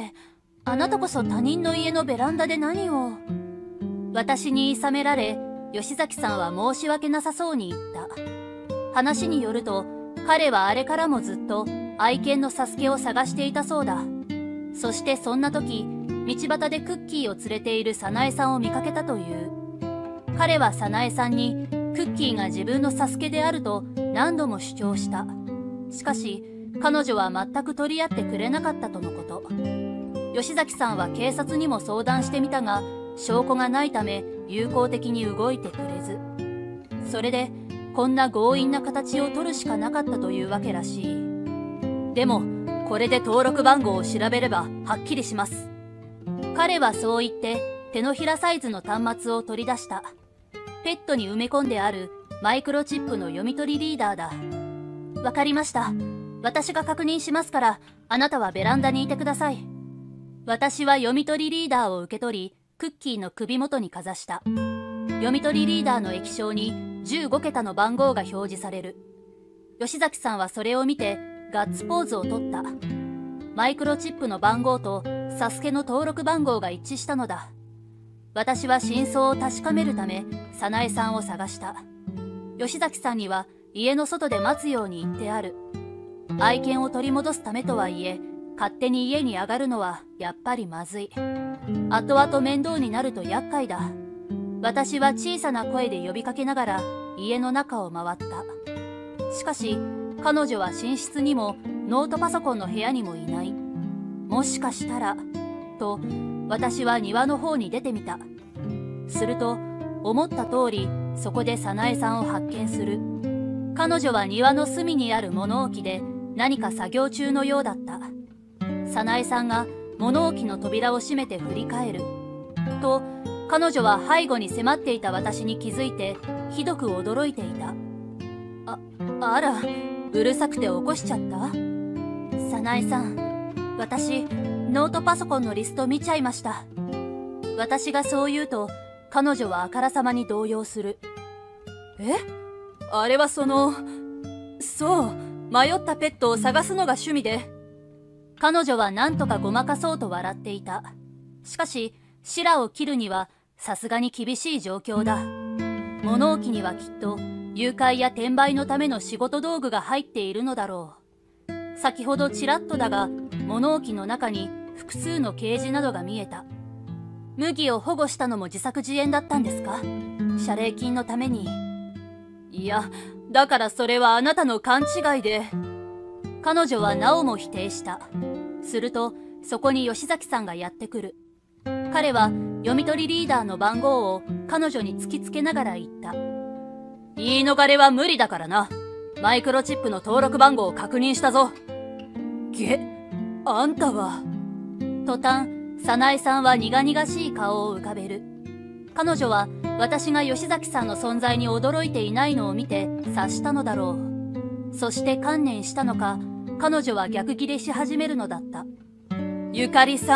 あなたこそ他人の家のベランダで何を。私に諌められ、吉崎さんは申し訳なさそうに言った。話によると、彼はあれからもずっと愛犬のサスケを探していたそうだ。そしてそんな時、道端でクッキーを連れている早苗さんを見かけたという。彼は早苗さんにクッキーが自分のサスケであると何度も主張した。しかし、彼女は全く取り合ってくれなかったとのこと。吉崎さんは警察にも相談してみたが、証拠がないため有効的に動いてくれず。それで、こんな強引な形を取るしかなかったというわけらしい。でも、これで登録番号を調べればはっきりします。彼はそう言って手のひらサイズの端末を取り出した。ペットに埋め込んであるマイクロチップの読み取りリーダーだ。わかりました。私が確認しますから、あなたはベランダにいてください。私は読み取りリーダーを受け取り、クッキーの首元にかざした。読み取りリーダーの液晶にじゅうごけたの番号が表示される。吉崎さんはそれを見てガッツポーズを取った。マイクロチップの番号とサスケの登録番号が一致したのだ。私は真相を確かめるため、早苗さんを探した。吉崎さんには家の外で待つように言ってある。愛犬を取り戻すためとはいえ、勝手に家に上がるのはやっぱりまずい。後々面倒になると厄介だ。私は小さな声で呼びかけながら家の中を回った。しかし、彼女は寝室にもノートパソコンの部屋にもいない。もしかしたら、と私は庭の方に出てみた。すると、思った通りそこで早苗さんを発見する。彼女は庭の隅にある物置で何か作業中のようだった。早苗さんが物置の扉を閉めて振り返る。と、彼女は背後に迫っていた私に気づいて、ひどく驚いていた。あ、あら、うるさくて起こしちゃった？早苗さん、私、ノートパソコンのリスト見ちゃいました。私がそう言うと、彼女はあからさまに動揺する。え？あれはその、そう、迷ったペットを探すのが趣味で。彼女は何とかごまかそうと笑っていた。しかし、シラを切るにはさすがに厳しい状況だ。物置にはきっと誘拐や転売のための仕事道具が入っているのだろう。先ほどちらっとだが、物置の中に複数のケージなどが見えた。麦を保護したのも自作自演だったんですか？謝礼金のために。いや、だからそれはあなたの勘違いで。彼女はなおも否定した。すると、そこに吉崎さんがやってくる。彼は読み取りリーダーの番号を彼女に突きつけながら言った。言い逃れは無理だからな。マイクロチップの登録番号を確認したぞ。げ、あんたは。途端、早苗さんは苦々しい顔を浮かべる。彼女は私が吉崎さんの存在に驚いていないのを見て察したのだろう。そして観念したのか、彼女は逆ギレし始めるのだった。ゆかりさん、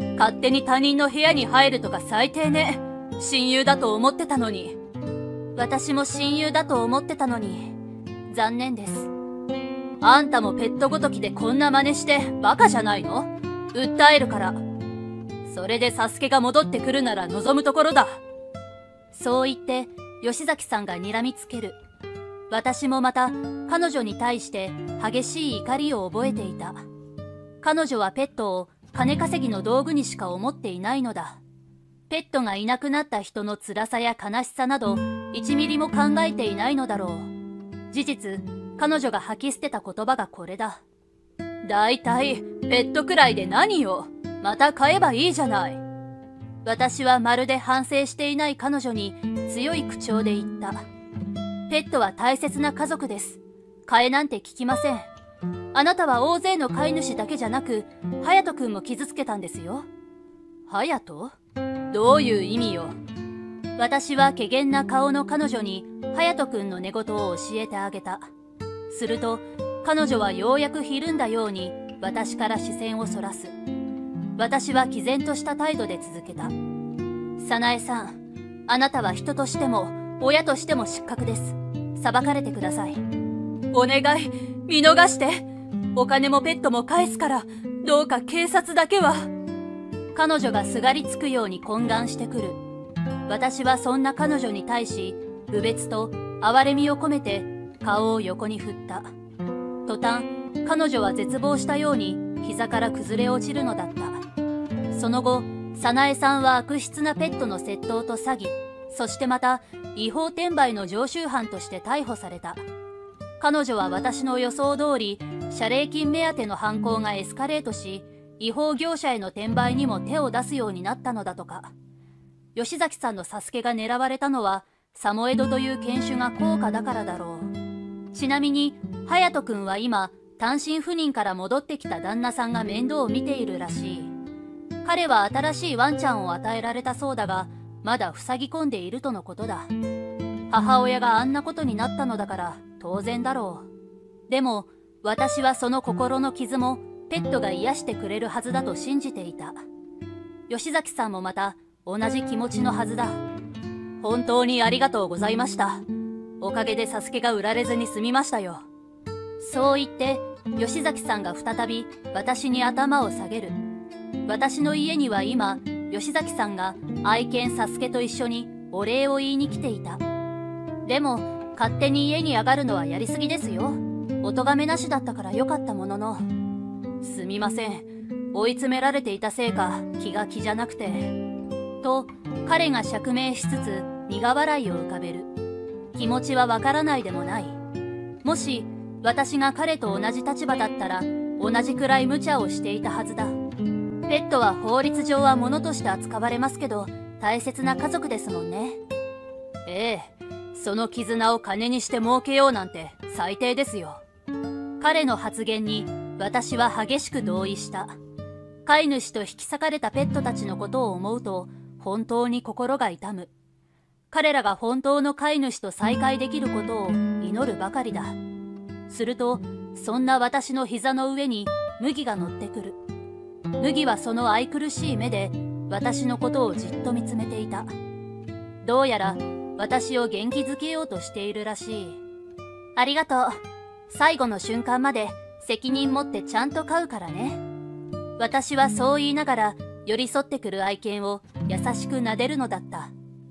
勝手に他人の部屋に入るとか最低ね。親友だと思ってたのに。私も親友だと思ってたのに。残念です。あんたもペットごときでこんな真似してバカじゃないの？訴えるから。それでサスケが戻ってくるなら望むところだ。そう言って、吉崎さんが睨みつける。私もまた彼女に対して激しい怒りを覚えていた。彼女はペットを金稼ぎの道具にしか思っていないのだ。ペットがいなくなった人の辛さや悲しさなどいちミリも考えていないのだろう。事実、彼女が吐き捨てた言葉がこれだ。だいたいペットくらいで何よ。また買えばいいじゃない。私はまるで反省していない彼女に強い口調で言った。ペットは大切な家族です。飼えなんて聞きません。あなたは大勢の飼い主だけじゃなく、隼人くんも傷つけたんですよ。隼人？どういう意味よ。私は怪訝な顔の彼女に隼人くんの寝言を教えてあげた。すると彼女はようやくひるんだように私から視線をそらす。私は毅然とした態度で続けた。早苗さん、あなたは人としても親としても失格です。裁かれてください。お願い、見逃して。お金もペットも返すから、どうか警察だけは。彼女がすがりつくように懇願してくる。私はそんな彼女に対し、侮蔑と哀れみを込めて顔を横に振った。途端、彼女は絶望したように膝から崩れ落ちるのだった。その後、早苗さんは悪質なペットの窃盗と詐欺、そしてまた違法転売の常習犯として逮捕された。彼女は私の予想通り、謝礼金目当ての犯行がエスカレートし、違法業者への転売にも手を出すようになったのだとか。吉崎さんのサスケが狙われたのは、サモエドという犬種が高価だからだろう。ちなみに、隼人くんは今、単身赴任から戻ってきた旦那さんが面倒を見ているらしい。彼は新しいワンちゃんを与えられたそうだが、まだ塞ぎ込んでいるとのことだ。母親があんなことになったのだから当然だろう。でも私はその心の傷もペットが癒してくれるはずだと信じていた。吉崎さんもまた同じ気持ちのはずだ。本当にありがとうございました。おかげでサスケが売られずに済みましたよ。そう言って吉崎さんが再び私に頭を下げる。私の家には今、吉崎さんが愛犬サスケと一緒にお礼を言いに来ていた。でも、勝手に家に上がるのはやりすぎですよ。お咎めなしだったからよかったものの。すみません。追い詰められていたせいか気が気じゃなくて。と、彼が釈明しつつ苦笑いを浮かべる。気持ちはわからないでもない。もし、私が彼と同じ立場だったら、同じくらい無茶をしていたはずだ。ペットは法律上は物として扱われますけど、大切な家族ですもんね。ええ、その絆を金にして儲けようなんて最低ですよ。彼の発言に私は激しく同意した。飼い主と引き裂かれたペットたちのことを思うと本当に心が痛む。彼らが本当の飼い主と再会できることを祈るばかりだ。すると、そんな私の膝の上に麦が乗ってくる。麦はその愛くるしい目で私のことをじっと見つめていた。どうやら私を元気づけようとしているらしい。ありがとう。最後の瞬間まで責任持ってちゃんと飼うからね。私はそう言いながら寄り添ってくる愛犬を優しく撫でるのだった。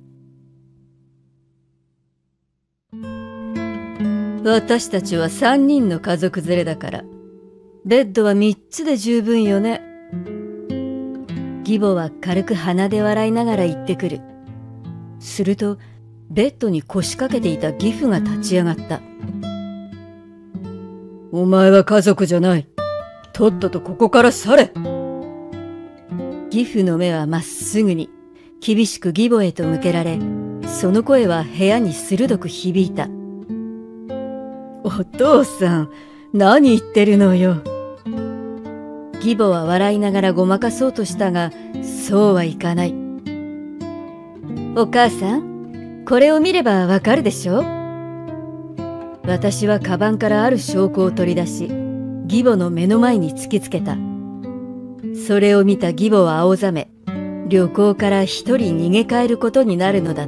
私たちは三人の家族連れだから、ベッドは三つで十分よね。義母は軽く鼻で笑いながら言ってくる。すると、ベッドに腰掛けていた義父が立ち上がった。お前は家族じゃない。とっととここから去れ。義父の目はまっすぐに、厳しく義母へと向けられ、その声は部屋に鋭く響いた。お父さん、何言ってるのよ。義母は笑いながらごまかそうとしたが、そうはいかない。お母さん、これを見ればわかるでしょ。私はカバンからある証拠を取り出し、義母の目の前に突きつけた。 それを見た義母は青ざめ、旅行から一人逃げ帰ることになるのだった。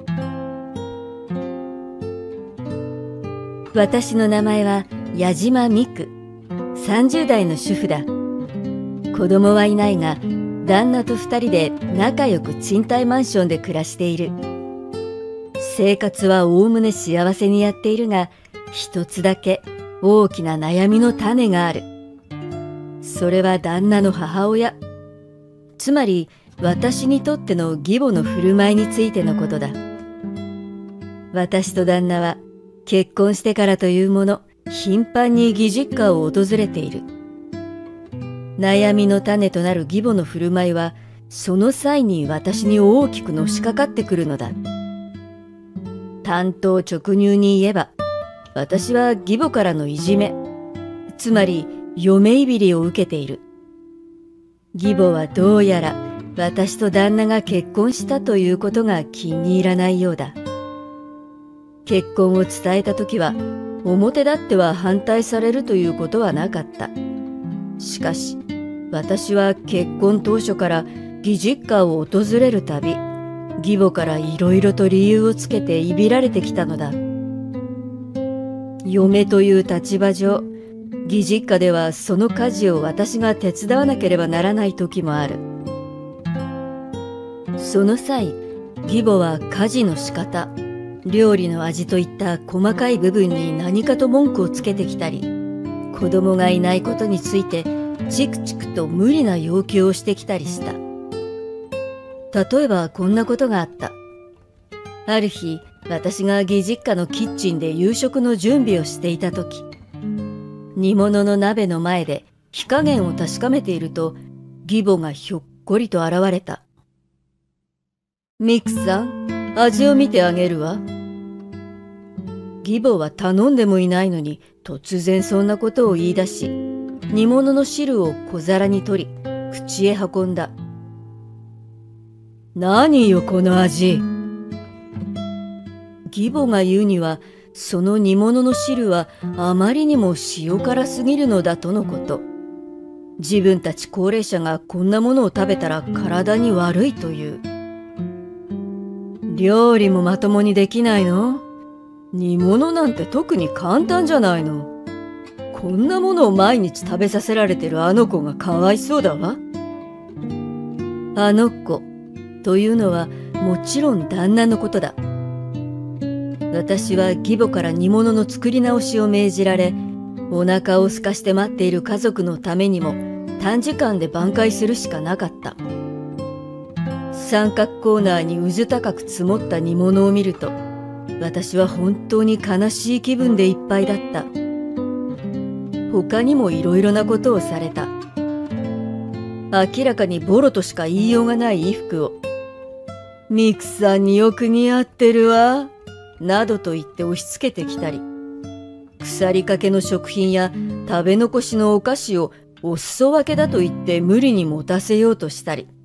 私の名前は矢島美久、さんじゅう代の主婦だ。子供はいないが、旦那と二人で仲良く賃貸マンションで暮らしている。生活はおおむね幸せにやっているが、一つだけ大きな悩みの種がある。それは旦那の母親、つまり私にとっての義母の振る舞いについてのことだ。私と旦那は結婚してからというもの、頻繁に義実家を訪れている。悩みの種となる義母の振る舞いは、その際に私に大きくのしかかってくるのだ。単刀直入に言えば、私は義母からのいじめ、つまり嫁いびりを受けている。義母はどうやら私と旦那が結婚したということが気に入らないようだ。結婚を伝えたときは、表立っては反対されるということはなかった。しかし、私は結婚当初から義実家を訪れるたび、義母からいろいろと理由をつけていびられてきたのだ。嫁という立場上、義実家ではその家事を私が手伝わなければならない時もある。その際、義母は家事の仕方、料理の味といった細かい部分に何かと文句をつけてきたり、子供がいないことについてチクチクと無理な要求をしてきたりした。例えばこんなことがあった。ある日、私が義実家のキッチンで夕食の準備をしていたとき、煮物の鍋の前で火加減を確かめていると、義母がひょっこりと現れた。ミクさん、味を見てあげるわ。義母は頼んでもいないのに突然そんなことを言い出し、煮物の汁を小皿に取り、口へ運んだ。何よこの味。義母が言うには、その煮物の汁はあまりにも塩辛すぎるのだとのこと。自分たち高齢者がこんなものを食べたら体に悪いという。料理もまともにできないの？煮物なんて特に簡単じゃないの。こんなものを毎日食べさせられてるあの子がかわいそうだわ。あの子というのはもちろん旦那のことだ。私は義母から煮物の作り直しを命じられ、お腹を空かして待っている家族のためにも短時間で挽回するしかなかった。三角コーナーにうず高く積もった煮物を見ると、私は本当に悲しい気分でいっぱいだった。他にもいろいろなことをされた。明らかにボロとしか言いようがない衣服を、ミクさんによく似合ってるわ、などと言って押し付けてきたり、腐りかけの食品や食べ残しのお菓子をお裾分けだと言って無理に持たせようとしたり。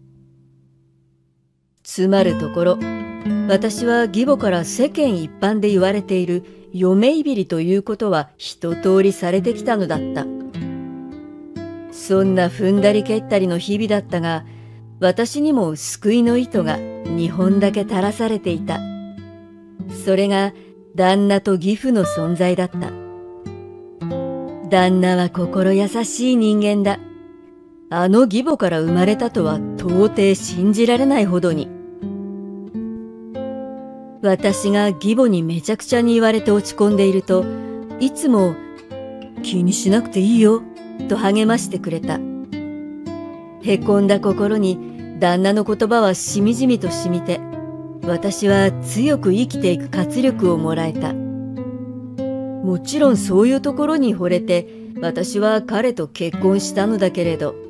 つまるところ、私は義母から世間一般で言われている嫁いびりということは一通りされてきたのだった。そんな踏んだり蹴ったりの日々だったが、私にも救いの糸がにほんだけ垂らされていた。それが旦那と義父の存在だった。旦那は心優しい人間だ。あの義母から生まれたとは到底信じられないほどに。私が義母にめちゃくちゃに言われて落ち込んでいると、いつも気にしなくていいよと励ましてくれた。へこんだ心に旦那の言葉はしみじみと染みて、私は強く生きていく活力をもらえた。もちろんそういうところに惚れて、私は彼と結婚したのだけれど、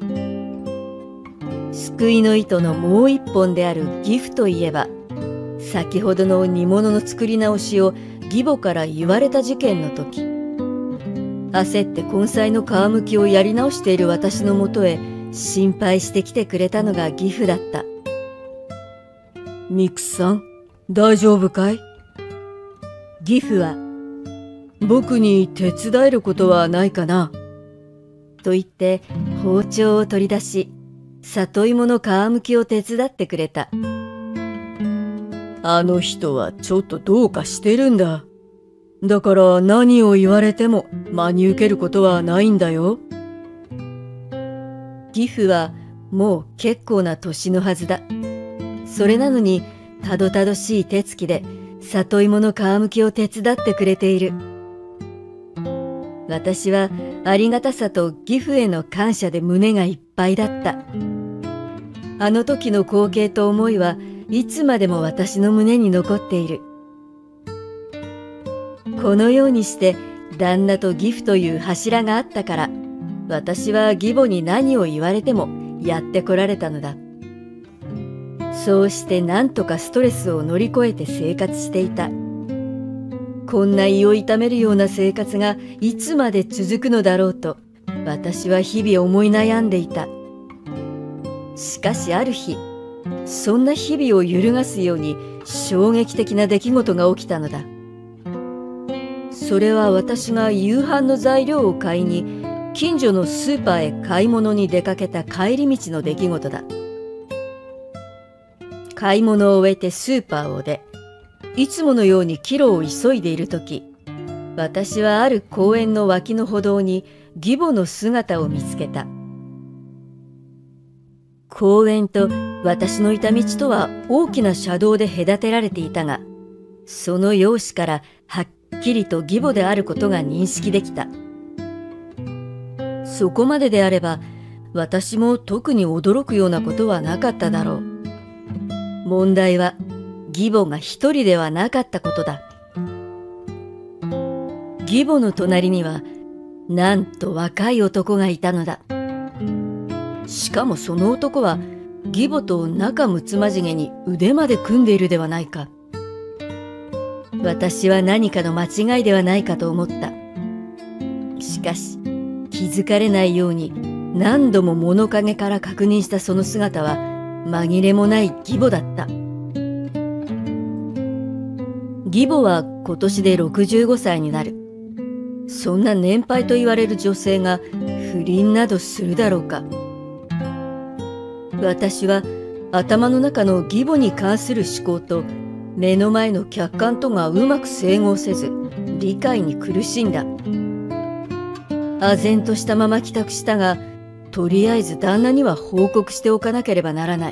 救いの糸のもう一本である義父といえば、先ほどの煮物の作り直しを義母から言われた事件の時、焦って根菜の皮むきをやり直している私のもとへ心配してきてくれたのが義父だった。ミクさん、大丈夫かい？義父は、僕に手伝えることはないかな？ と言って包丁を取り出し、里芋の皮むきを手伝ってくれた。あの人はちょっとどうかしてるんだ。だから何を言われても真に受けることはないんだよ。義父はもう結構な年のはずだ。それなのにたどたどしい手つきで里芋の皮むきを手伝ってくれている。私はありがたさと義父への感謝で胸がいっぱいだった。あの時の光景と思いはいつまでも私の胸に残っている。このようにして旦那と義父という柱があったから、私は義母に何を言われてもやってこられたのだ。そうして何とかストレスを乗り越えて生活していた。こんな胃を痛めるような生活がいつまで続くのだろうと、私は日々思い悩んでいた。しかしある日、そんな日々を揺るがすように衝撃的な出来事が起きたのだ。それは私が夕飯の材料を買いに近所のスーパーへ買い物に出かけた帰り道の出来事だ。買い物を終えてスーパーを出、いつものように帰路を急いでいるとき、私はある公園の脇の歩道に義母の姿を見つけた。公園と私のいた道とは大きな車道で隔てられていたが、その容姿からはっきりと義母であることが認識できた。そこまでであれば、私も特に驚くようなことはなかっただろう。問題は、義母が一人ではなかったことだ。義母の隣には、なんと若い男がいたのだ。しかもその男は、義母と仲睦まじげに腕まで組んでいるではないか。私は何かの間違いではないかと思った。しかし、気づかれないように何度も物陰から確認したその姿は紛れもない義母だった。義母は今年でろくじゅうごさいになる。そんな年配と言われる女性が不倫などするだろうか。私は頭の中の義母に関する思考と目の前の客観とがうまく整合せず理解に苦しんだ。唖然としたまま帰宅したが、とりあえず旦那には報告しておかなければならない。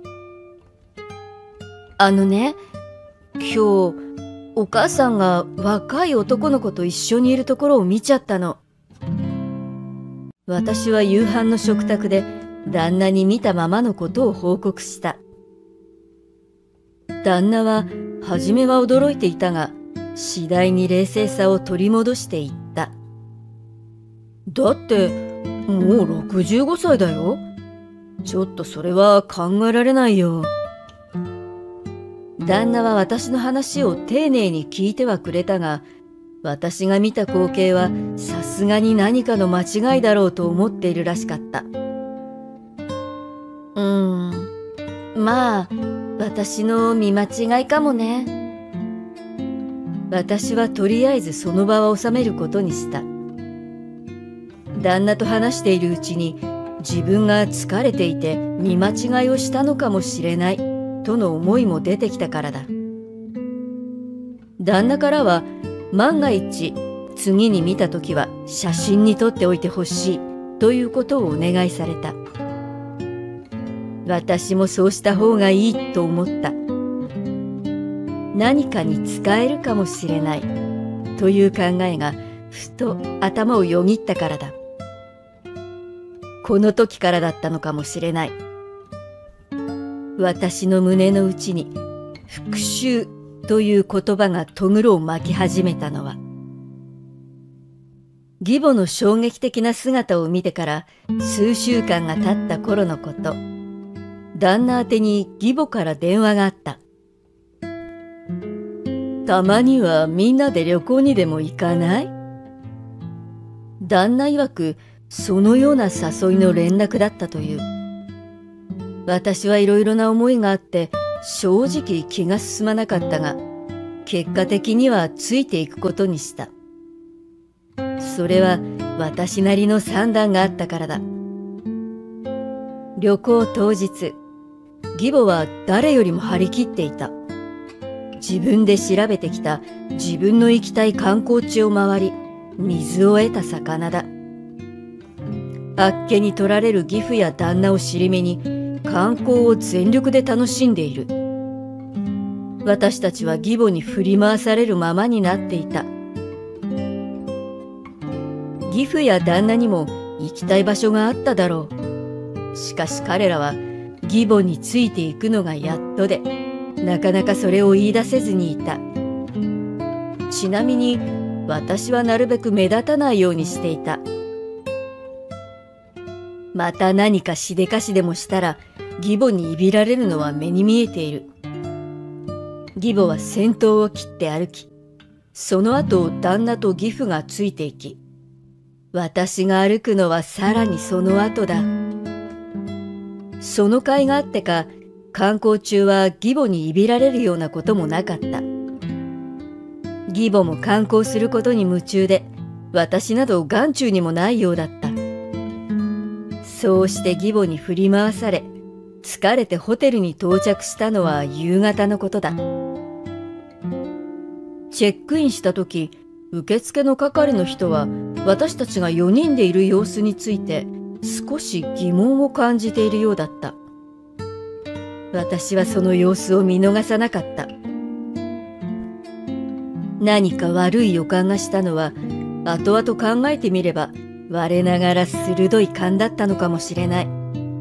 あのね、今日お母さんが若い男の子と一緒にいるところを見ちゃったの。私は夕飯の食卓で旦那に見たままのことを報告した。旦那は初めは驚いていたが、次第に冷静さを取り戻していった。だって、もうろくじゅうごさいだよ。ちょっとそれは考えられないよ。旦那は私の話を丁寧に聞いてはくれたが、私が見た光景はさすがに何かの間違いだろうと思っているらしかった。うーん、まあ、私の見間違いかもね。私はとりあえずその場は収めることにした。旦那と話しているうちに自分が疲れていて見間違いをしたのかもしれないとの思いも出てきたからだ。旦那からは万が一次に見たときは写真に撮っておいてほしいということをお願いされた。私もそうした方がいいと思った。何かに使えるかもしれないという考えがふと頭をよぎったからだ。この時からだったのかもしれない。私の胸の内に復讐という言葉がとぐろを巻き始めたのは、義母の衝撃的な姿を見てから数週間が経った頃のこと。旦那宛てに義母から電話があった。たまにはみんなで旅行にでも行かない？旦那曰くそのような誘いの連絡だったという。私はいろいろな思いがあって正直気が進まなかったが、結果的にはついていくことにした。それは私なりの算段があったからだ。旅行当日、義母は誰よりも張り切っていた。自分で調べてきた自分の行きたい観光地を回り、水を得た魚だ。あっけに取られる義父や旦那を尻目に観光を全力で楽しんでいる。私たちは義母に振り回されるままになっていた。義父や旦那にも行きたい場所があっただろう。しかし彼らは義母についていくのがやっとで、なかなかそれを言い出せずにいた。ちなみに私はなるべく目立たないようにしていた。また何かしでかしでもしたら義母にいびられるのは目に見えている。義母は先頭を切って歩き、その後を旦那と義父がついていき、私が歩くのはさらにその後だ。その甲斐があってか、観光中は義母にいびられるようなこともなかった。義母も観光することに夢中で、私など眼中にもないようだった。そうして義母に振り回され、疲れてホテルに到着したのは夕方のことだ。チェックインした時、受付の係の人は私たちがよにんでいる様子について少し疑問を感じているようだった。私はその様子を見逃さなかった。何か悪い予感がしたのは、後々考えてみれば我ながら鋭い勘だったのかもしれない。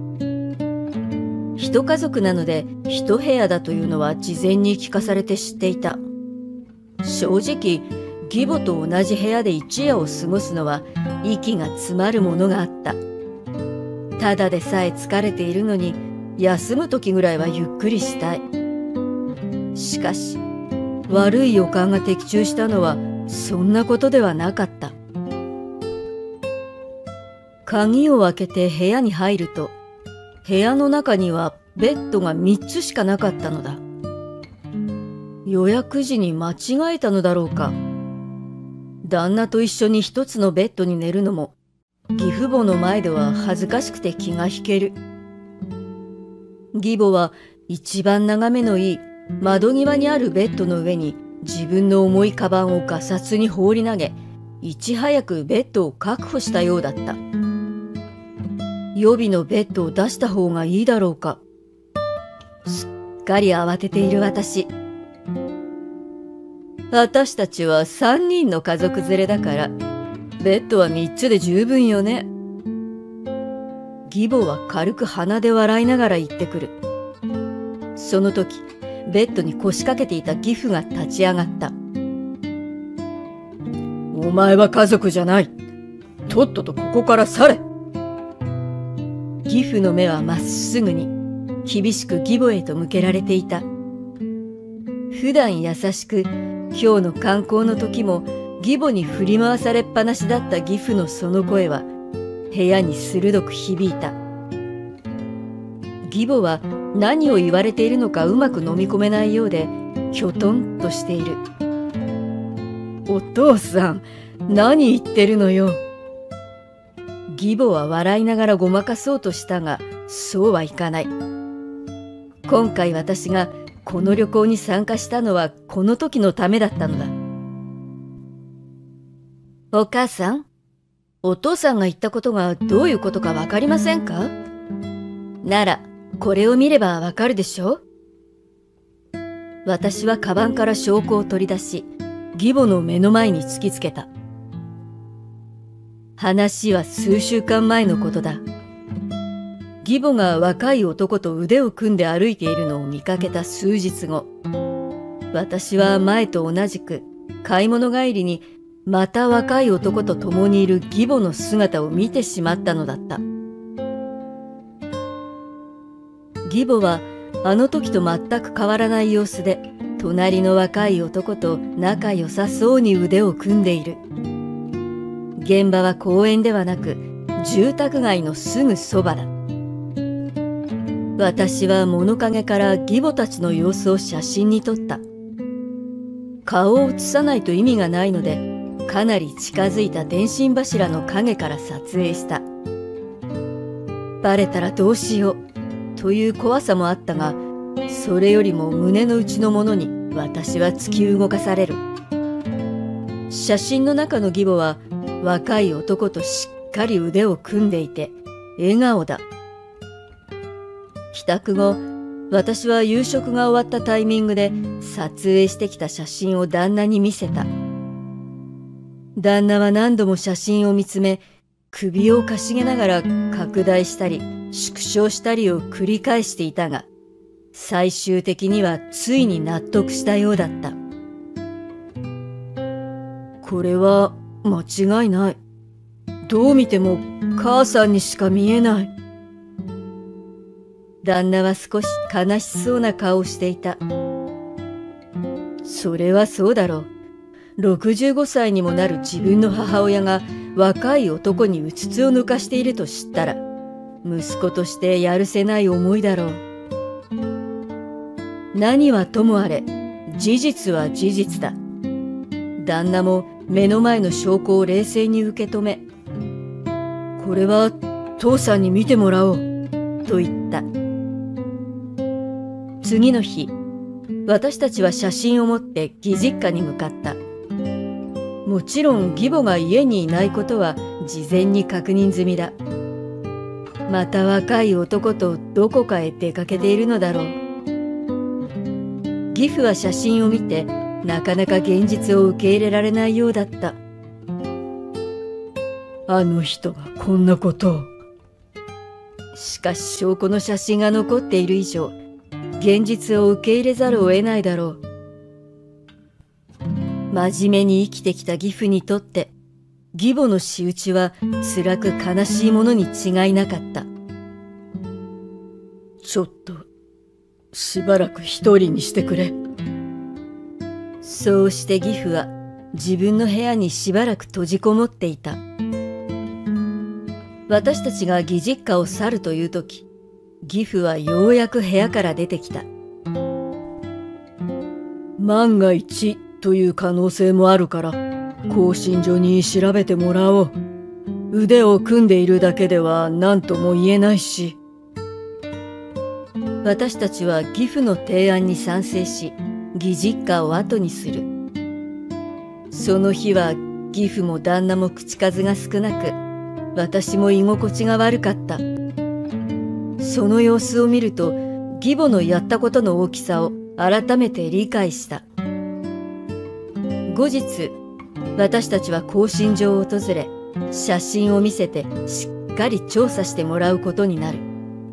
一家族なので一部屋だというのは事前に聞かされて知っていた。正直、義母と同じ部屋で一夜を過ごすのは息が詰まるものがあった。ただでさえ疲れているのに、休む時ぐらいはゆっくりしたい。しかし、悪い予感が的中したのはそんなことではなかった。鍵を開けて部屋に入ると、部屋の中にはベッドがみっつしかなかったのだ。予約時に間違えたのだろうか。旦那と一緒に一つのベッドに寝るのも、義父母の前では恥ずかしくて気が引ける。義母は一番眺めのいい窓際にあるベッドの上に自分の重いカバンをガサツに放り投げ、いち早くベッドを確保したようだった。予備のベッドを出した方がいいだろうか。すっかり慌てている私。私たちは三人の家族連れだから、ベッドは三つで十分よね。義母は軽く鼻で笑いながら言ってくる。その時、ベッドに腰掛けていた義父が立ち上がった。お前は家族じゃない。とっととここから去れ。義父の目はまっすぐに、厳しく義母へと向けられていた。普段優しく、今日の観光の時も義母に振り回されっぱなしだった義父のその声は、部屋に鋭く響いた。義母は何を言われているのかうまく飲み込めないようで、きょとんとしている。お父さん、何言ってるのよ。義母は笑いながらごまかそうとしたが、そうはいかない。今回私がこの旅行に参加したのはこの時のためだったのだ。お母さん、お父さんが言ったことがどういうことかわかりませんか？なら、これを見ればわかるでしょ？私はカバンから証拠を取り出し、義母の目の前に突きつけた。話は数週間前のことだ。義母が若い男と腕を組んで歩いているのを見かけた数日後、私は前と同じく買い物帰りにまた若い男と共にいる義母の姿を見てしまったのだった。義母はあの時と全く変わらない様子で、隣の若い男と仲良さそうに腕を組んでいる。現場は公園ではなく住宅街のすぐそばだ。私は物陰から義母たちの様子を写真に撮った。顔を写さないと意味がないので、 かなり近づいた電信柱の影から撮影した。バレたらどうしようという怖さもあったが、それよりも胸の内のものに私は突き動かされる。写真の中の義母は若い男としっかり腕を組んでいて笑顔だ。帰宅後、私は夕食が終わったタイミングで撮影してきた写真を旦那に見せた。旦那は何度も写真を見つめ、首をかしげながら拡大したり縮小したりを繰り返していたが、最終的にはついに納得したようだった。これは間違いない。どう見ても母さんにしか見えない。旦那は少し悲しそうな顔をしていた。それはそうだろう。ろくじゅうごさいにもなる自分の母親が若い男にうつつを抜かしていると知ったら、息子としてやるせない思いだろう。何はともあれ、事実は事実だ。旦那も目の前の証拠を冷静に受け止め、これは父さんに見てもらおう、と言った。次の日、私たちは写真を持って義実家に向かった。もちろん義母が家にいないことは事前に確認済みだ。また若い男とどこかへ出かけているのだろう。義父は写真を見てなかなか現実を受け入れられないようだった。あの人がこんなことを。しかし証拠の写真が残っている以上、現実を受け入れざるを得ないだろう。真面目に生きてきた義父にとって、義母の仕打ちは辛く悲しいものに違いなかった。ちょっと、しばらく一人にしてくれ。そうして義父は自分の部屋にしばらく閉じこもっていた。私たちが義実家を去るというとき、義父はようやく部屋から出てきた。万が一という可能性もあるから、興信所に調べてもらおう。腕を組んでいるだけでは何とも言えないし。私たちは義父の提案に賛成し、義実家を後にする。その日は義父も旦那も口数が少なく、私も居心地が悪かった。その様子を見ると、義母のやったことの大きさを改めて理解した。後日、私たちは興信所を訪れ、写真を見せてしっかり調査してもらうことになる。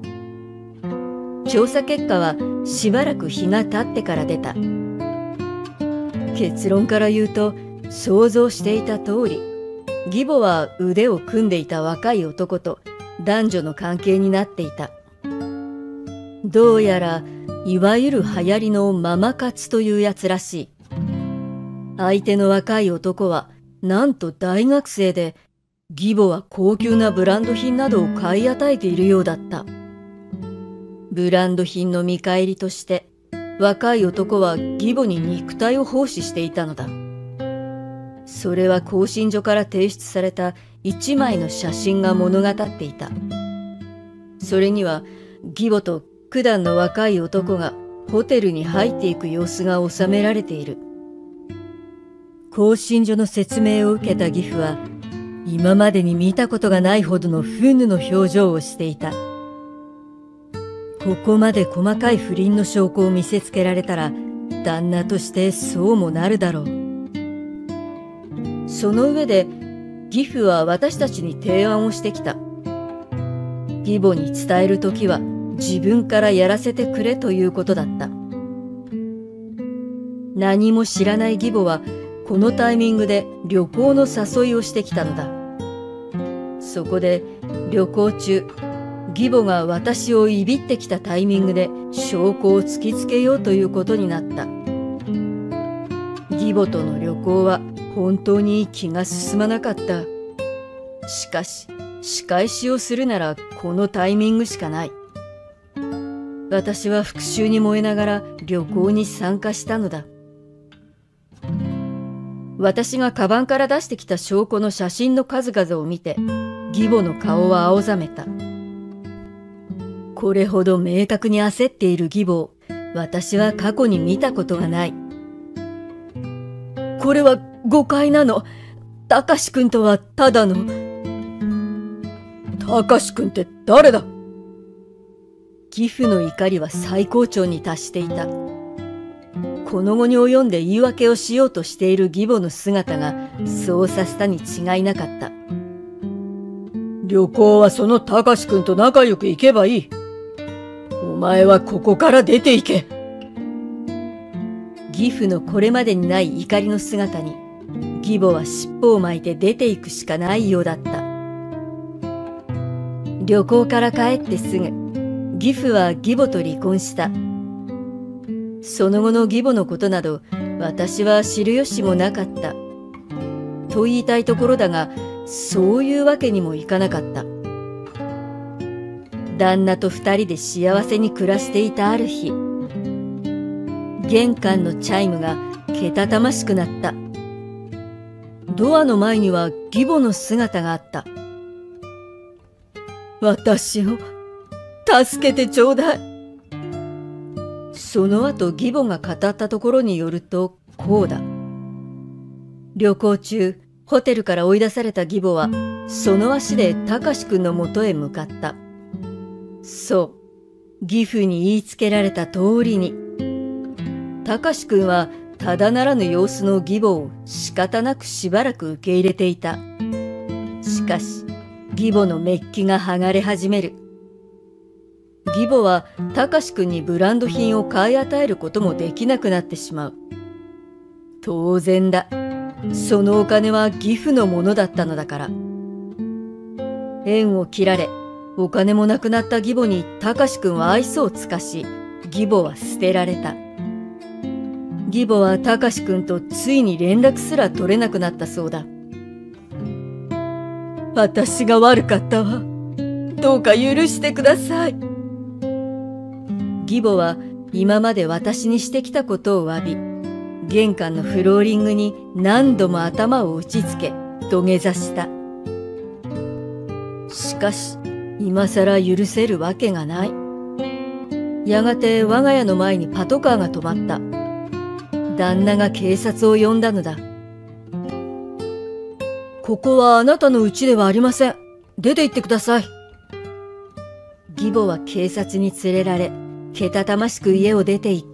調査結果はしばらく日が経ってから出た。結論から言うと、想像していた通り、義母は腕を組んでいた若い男と男女の関係になっていた。どうやら、いわゆる流行りのママ活というやつらしい。相手の若い男は、なんと大学生で、義母は高級なブランド品などを買い与えているようだった。ブランド品の見返りとして、若い男は義母に肉体を奉仕していたのだ。それは興信所から提出された一枚の写真が物語っていた。それには、義母と九段の若い男がホテルに入っていく様子が収められている。興信所の説明を受けた義父は、今までに見たことがないほどの憤怒の表情をしていた。ここまで細かい不倫の証拠を見せつけられたら、旦那としてそうもなるだろう。その上で、義父は私たちに提案をしてきた。義母に伝えるときは自分からやらせてくれということだった。何も知らない義母は、このタイミングで旅行の誘いをしてきたのだ。そこで旅行中、義母が私をいびってきたタイミングで証拠を突きつけようということになった。義母との旅行は本当に気が進まなかった。しかし、仕返しをするならこのタイミングしかない。私は復讐に燃えながら旅行に参加したのだ。 私がカバンから出してきた証拠の写真の数々を見て、義母の顔は青ざめた。これほど明確に焦っている義母を、私は過去に見たことがない。これは誤解なの。たかしくんとはただの。たかしくんって誰だ？義父の怒りは最高潮に達していた。この後に及んで言い訳をしようとしている義母の姿がそうさせたに違いなかった。旅行はそのたかしくんと仲良く行けばいい。お前はここから出て行け。義父のこれまでにない怒りの姿に、義母は尻尾を巻いて出て行くしかないようだった。旅行から帰ってすぐ、義父は義母と離婚した。その後の義母のことなど、私は知る由もなかった。と言いたいところだが、そういうわけにもいかなかった。旦那と二人で幸せに暮らしていたある日、玄関のチャイムがけたたましくなった。ドアの前には義母の姿があった。私を助けてちょうだい。その後義母が語ったところによるとこうだ。旅行中、ホテルから追い出された義母は、その足でたかしくんのもとへ向かった。そう、義父に言いつけられた通りに。たかしくんはただならぬ様子の義母を仕方なくしばらく受け入れていた。しかし、義母のメッキが剥がれ始める。義母はたかしくんにブランド品を買い与えることもできなくなってしまう。当然だ。そのお金は義父のものだったのだから。縁を切られ、お金もなくなった義母にたかしくんは愛想を尽かし、義母は捨てられた。義母はたかしくんとついに連絡すら取れなくなったそうだ。私が悪かったわ。どうか許してください。義母は今まで私にしてきたことを詫び、玄関のフローリングに何度も頭を打ちつけ、土下座した。しかし、今さら許せるわけがない。やがて我が家の前にパトカーが止まった。旦那が警察を呼んだのだ。ここはあなたの家ではありません。出て行ってください。義母は警察に連れられ、けたたましく家を出て行った。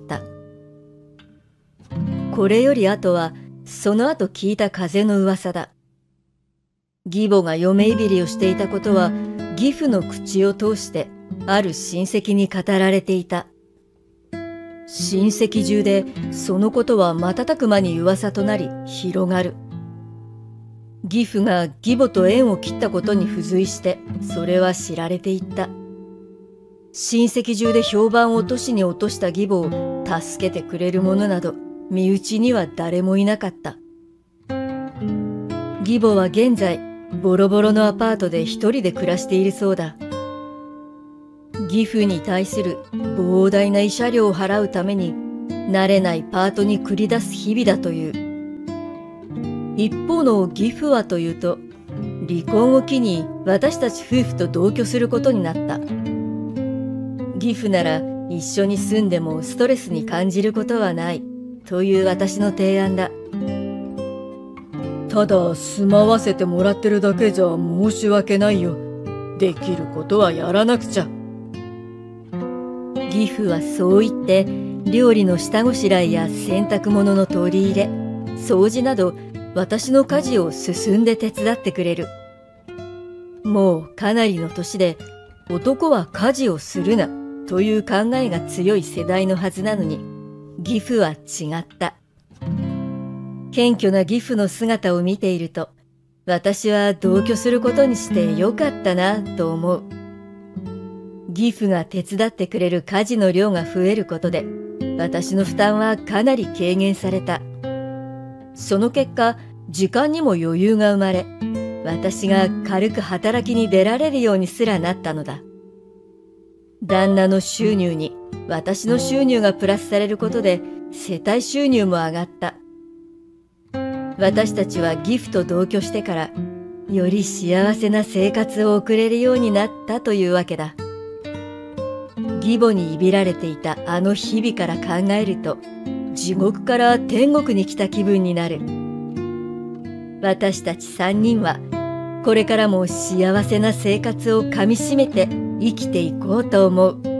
これより後は、その後聞いた風の噂だ。義母が嫁いびりをしていたことは、義父の口を通して、ある親戚に語られていた。親戚中で、そのことは瞬く間に噂となり、広がる。義父が義母と縁を切ったことに付随して、それは知られていった。親戚中で評判を落としに落とした義母を助けてくれる者など、身内には誰もいなかった。義母は現在、ボロボロのアパートで一人で暮らしているそうだ。義父に対する膨大な慰謝料を払うために、慣れないパートに繰り出す日々だという。一方の義父はというと、離婚を機に私たち夫婦と同居することになった。義父なら一緒に住んでもストレスに感じることはないという私の提案だ。ただ住まわせてもらってるだけじゃ申し訳ないよ。できることはやらなくちゃ。義父はそう言って料理の下ごしらえや洗濯物の取り入れ、掃除など私の家事を進んで手伝ってくれる。もうかなりの年で男は家事をするなという考えが強い世代のはずなのに、義父は違った。謙虚な義父の姿を見ていると、私は同居することにしてよかったなと思う。義父が手伝ってくれる家事の量が増えることで、私の負担はかなり軽減された。その結果、時間にも余裕が生まれ、私が軽く働きに出られるようにすらなったのだ。旦那の収入に私の収入がプラスされることで世帯収入も上がった。 私たちはギフと同居してから、より幸せな生活を送れるようになったというわけだ。義母にいびられていたあの日々から考えると、地獄から天国に来た気分になる。私たち三人は、これからも幸せな生活をかみしめて生きていこうと思う。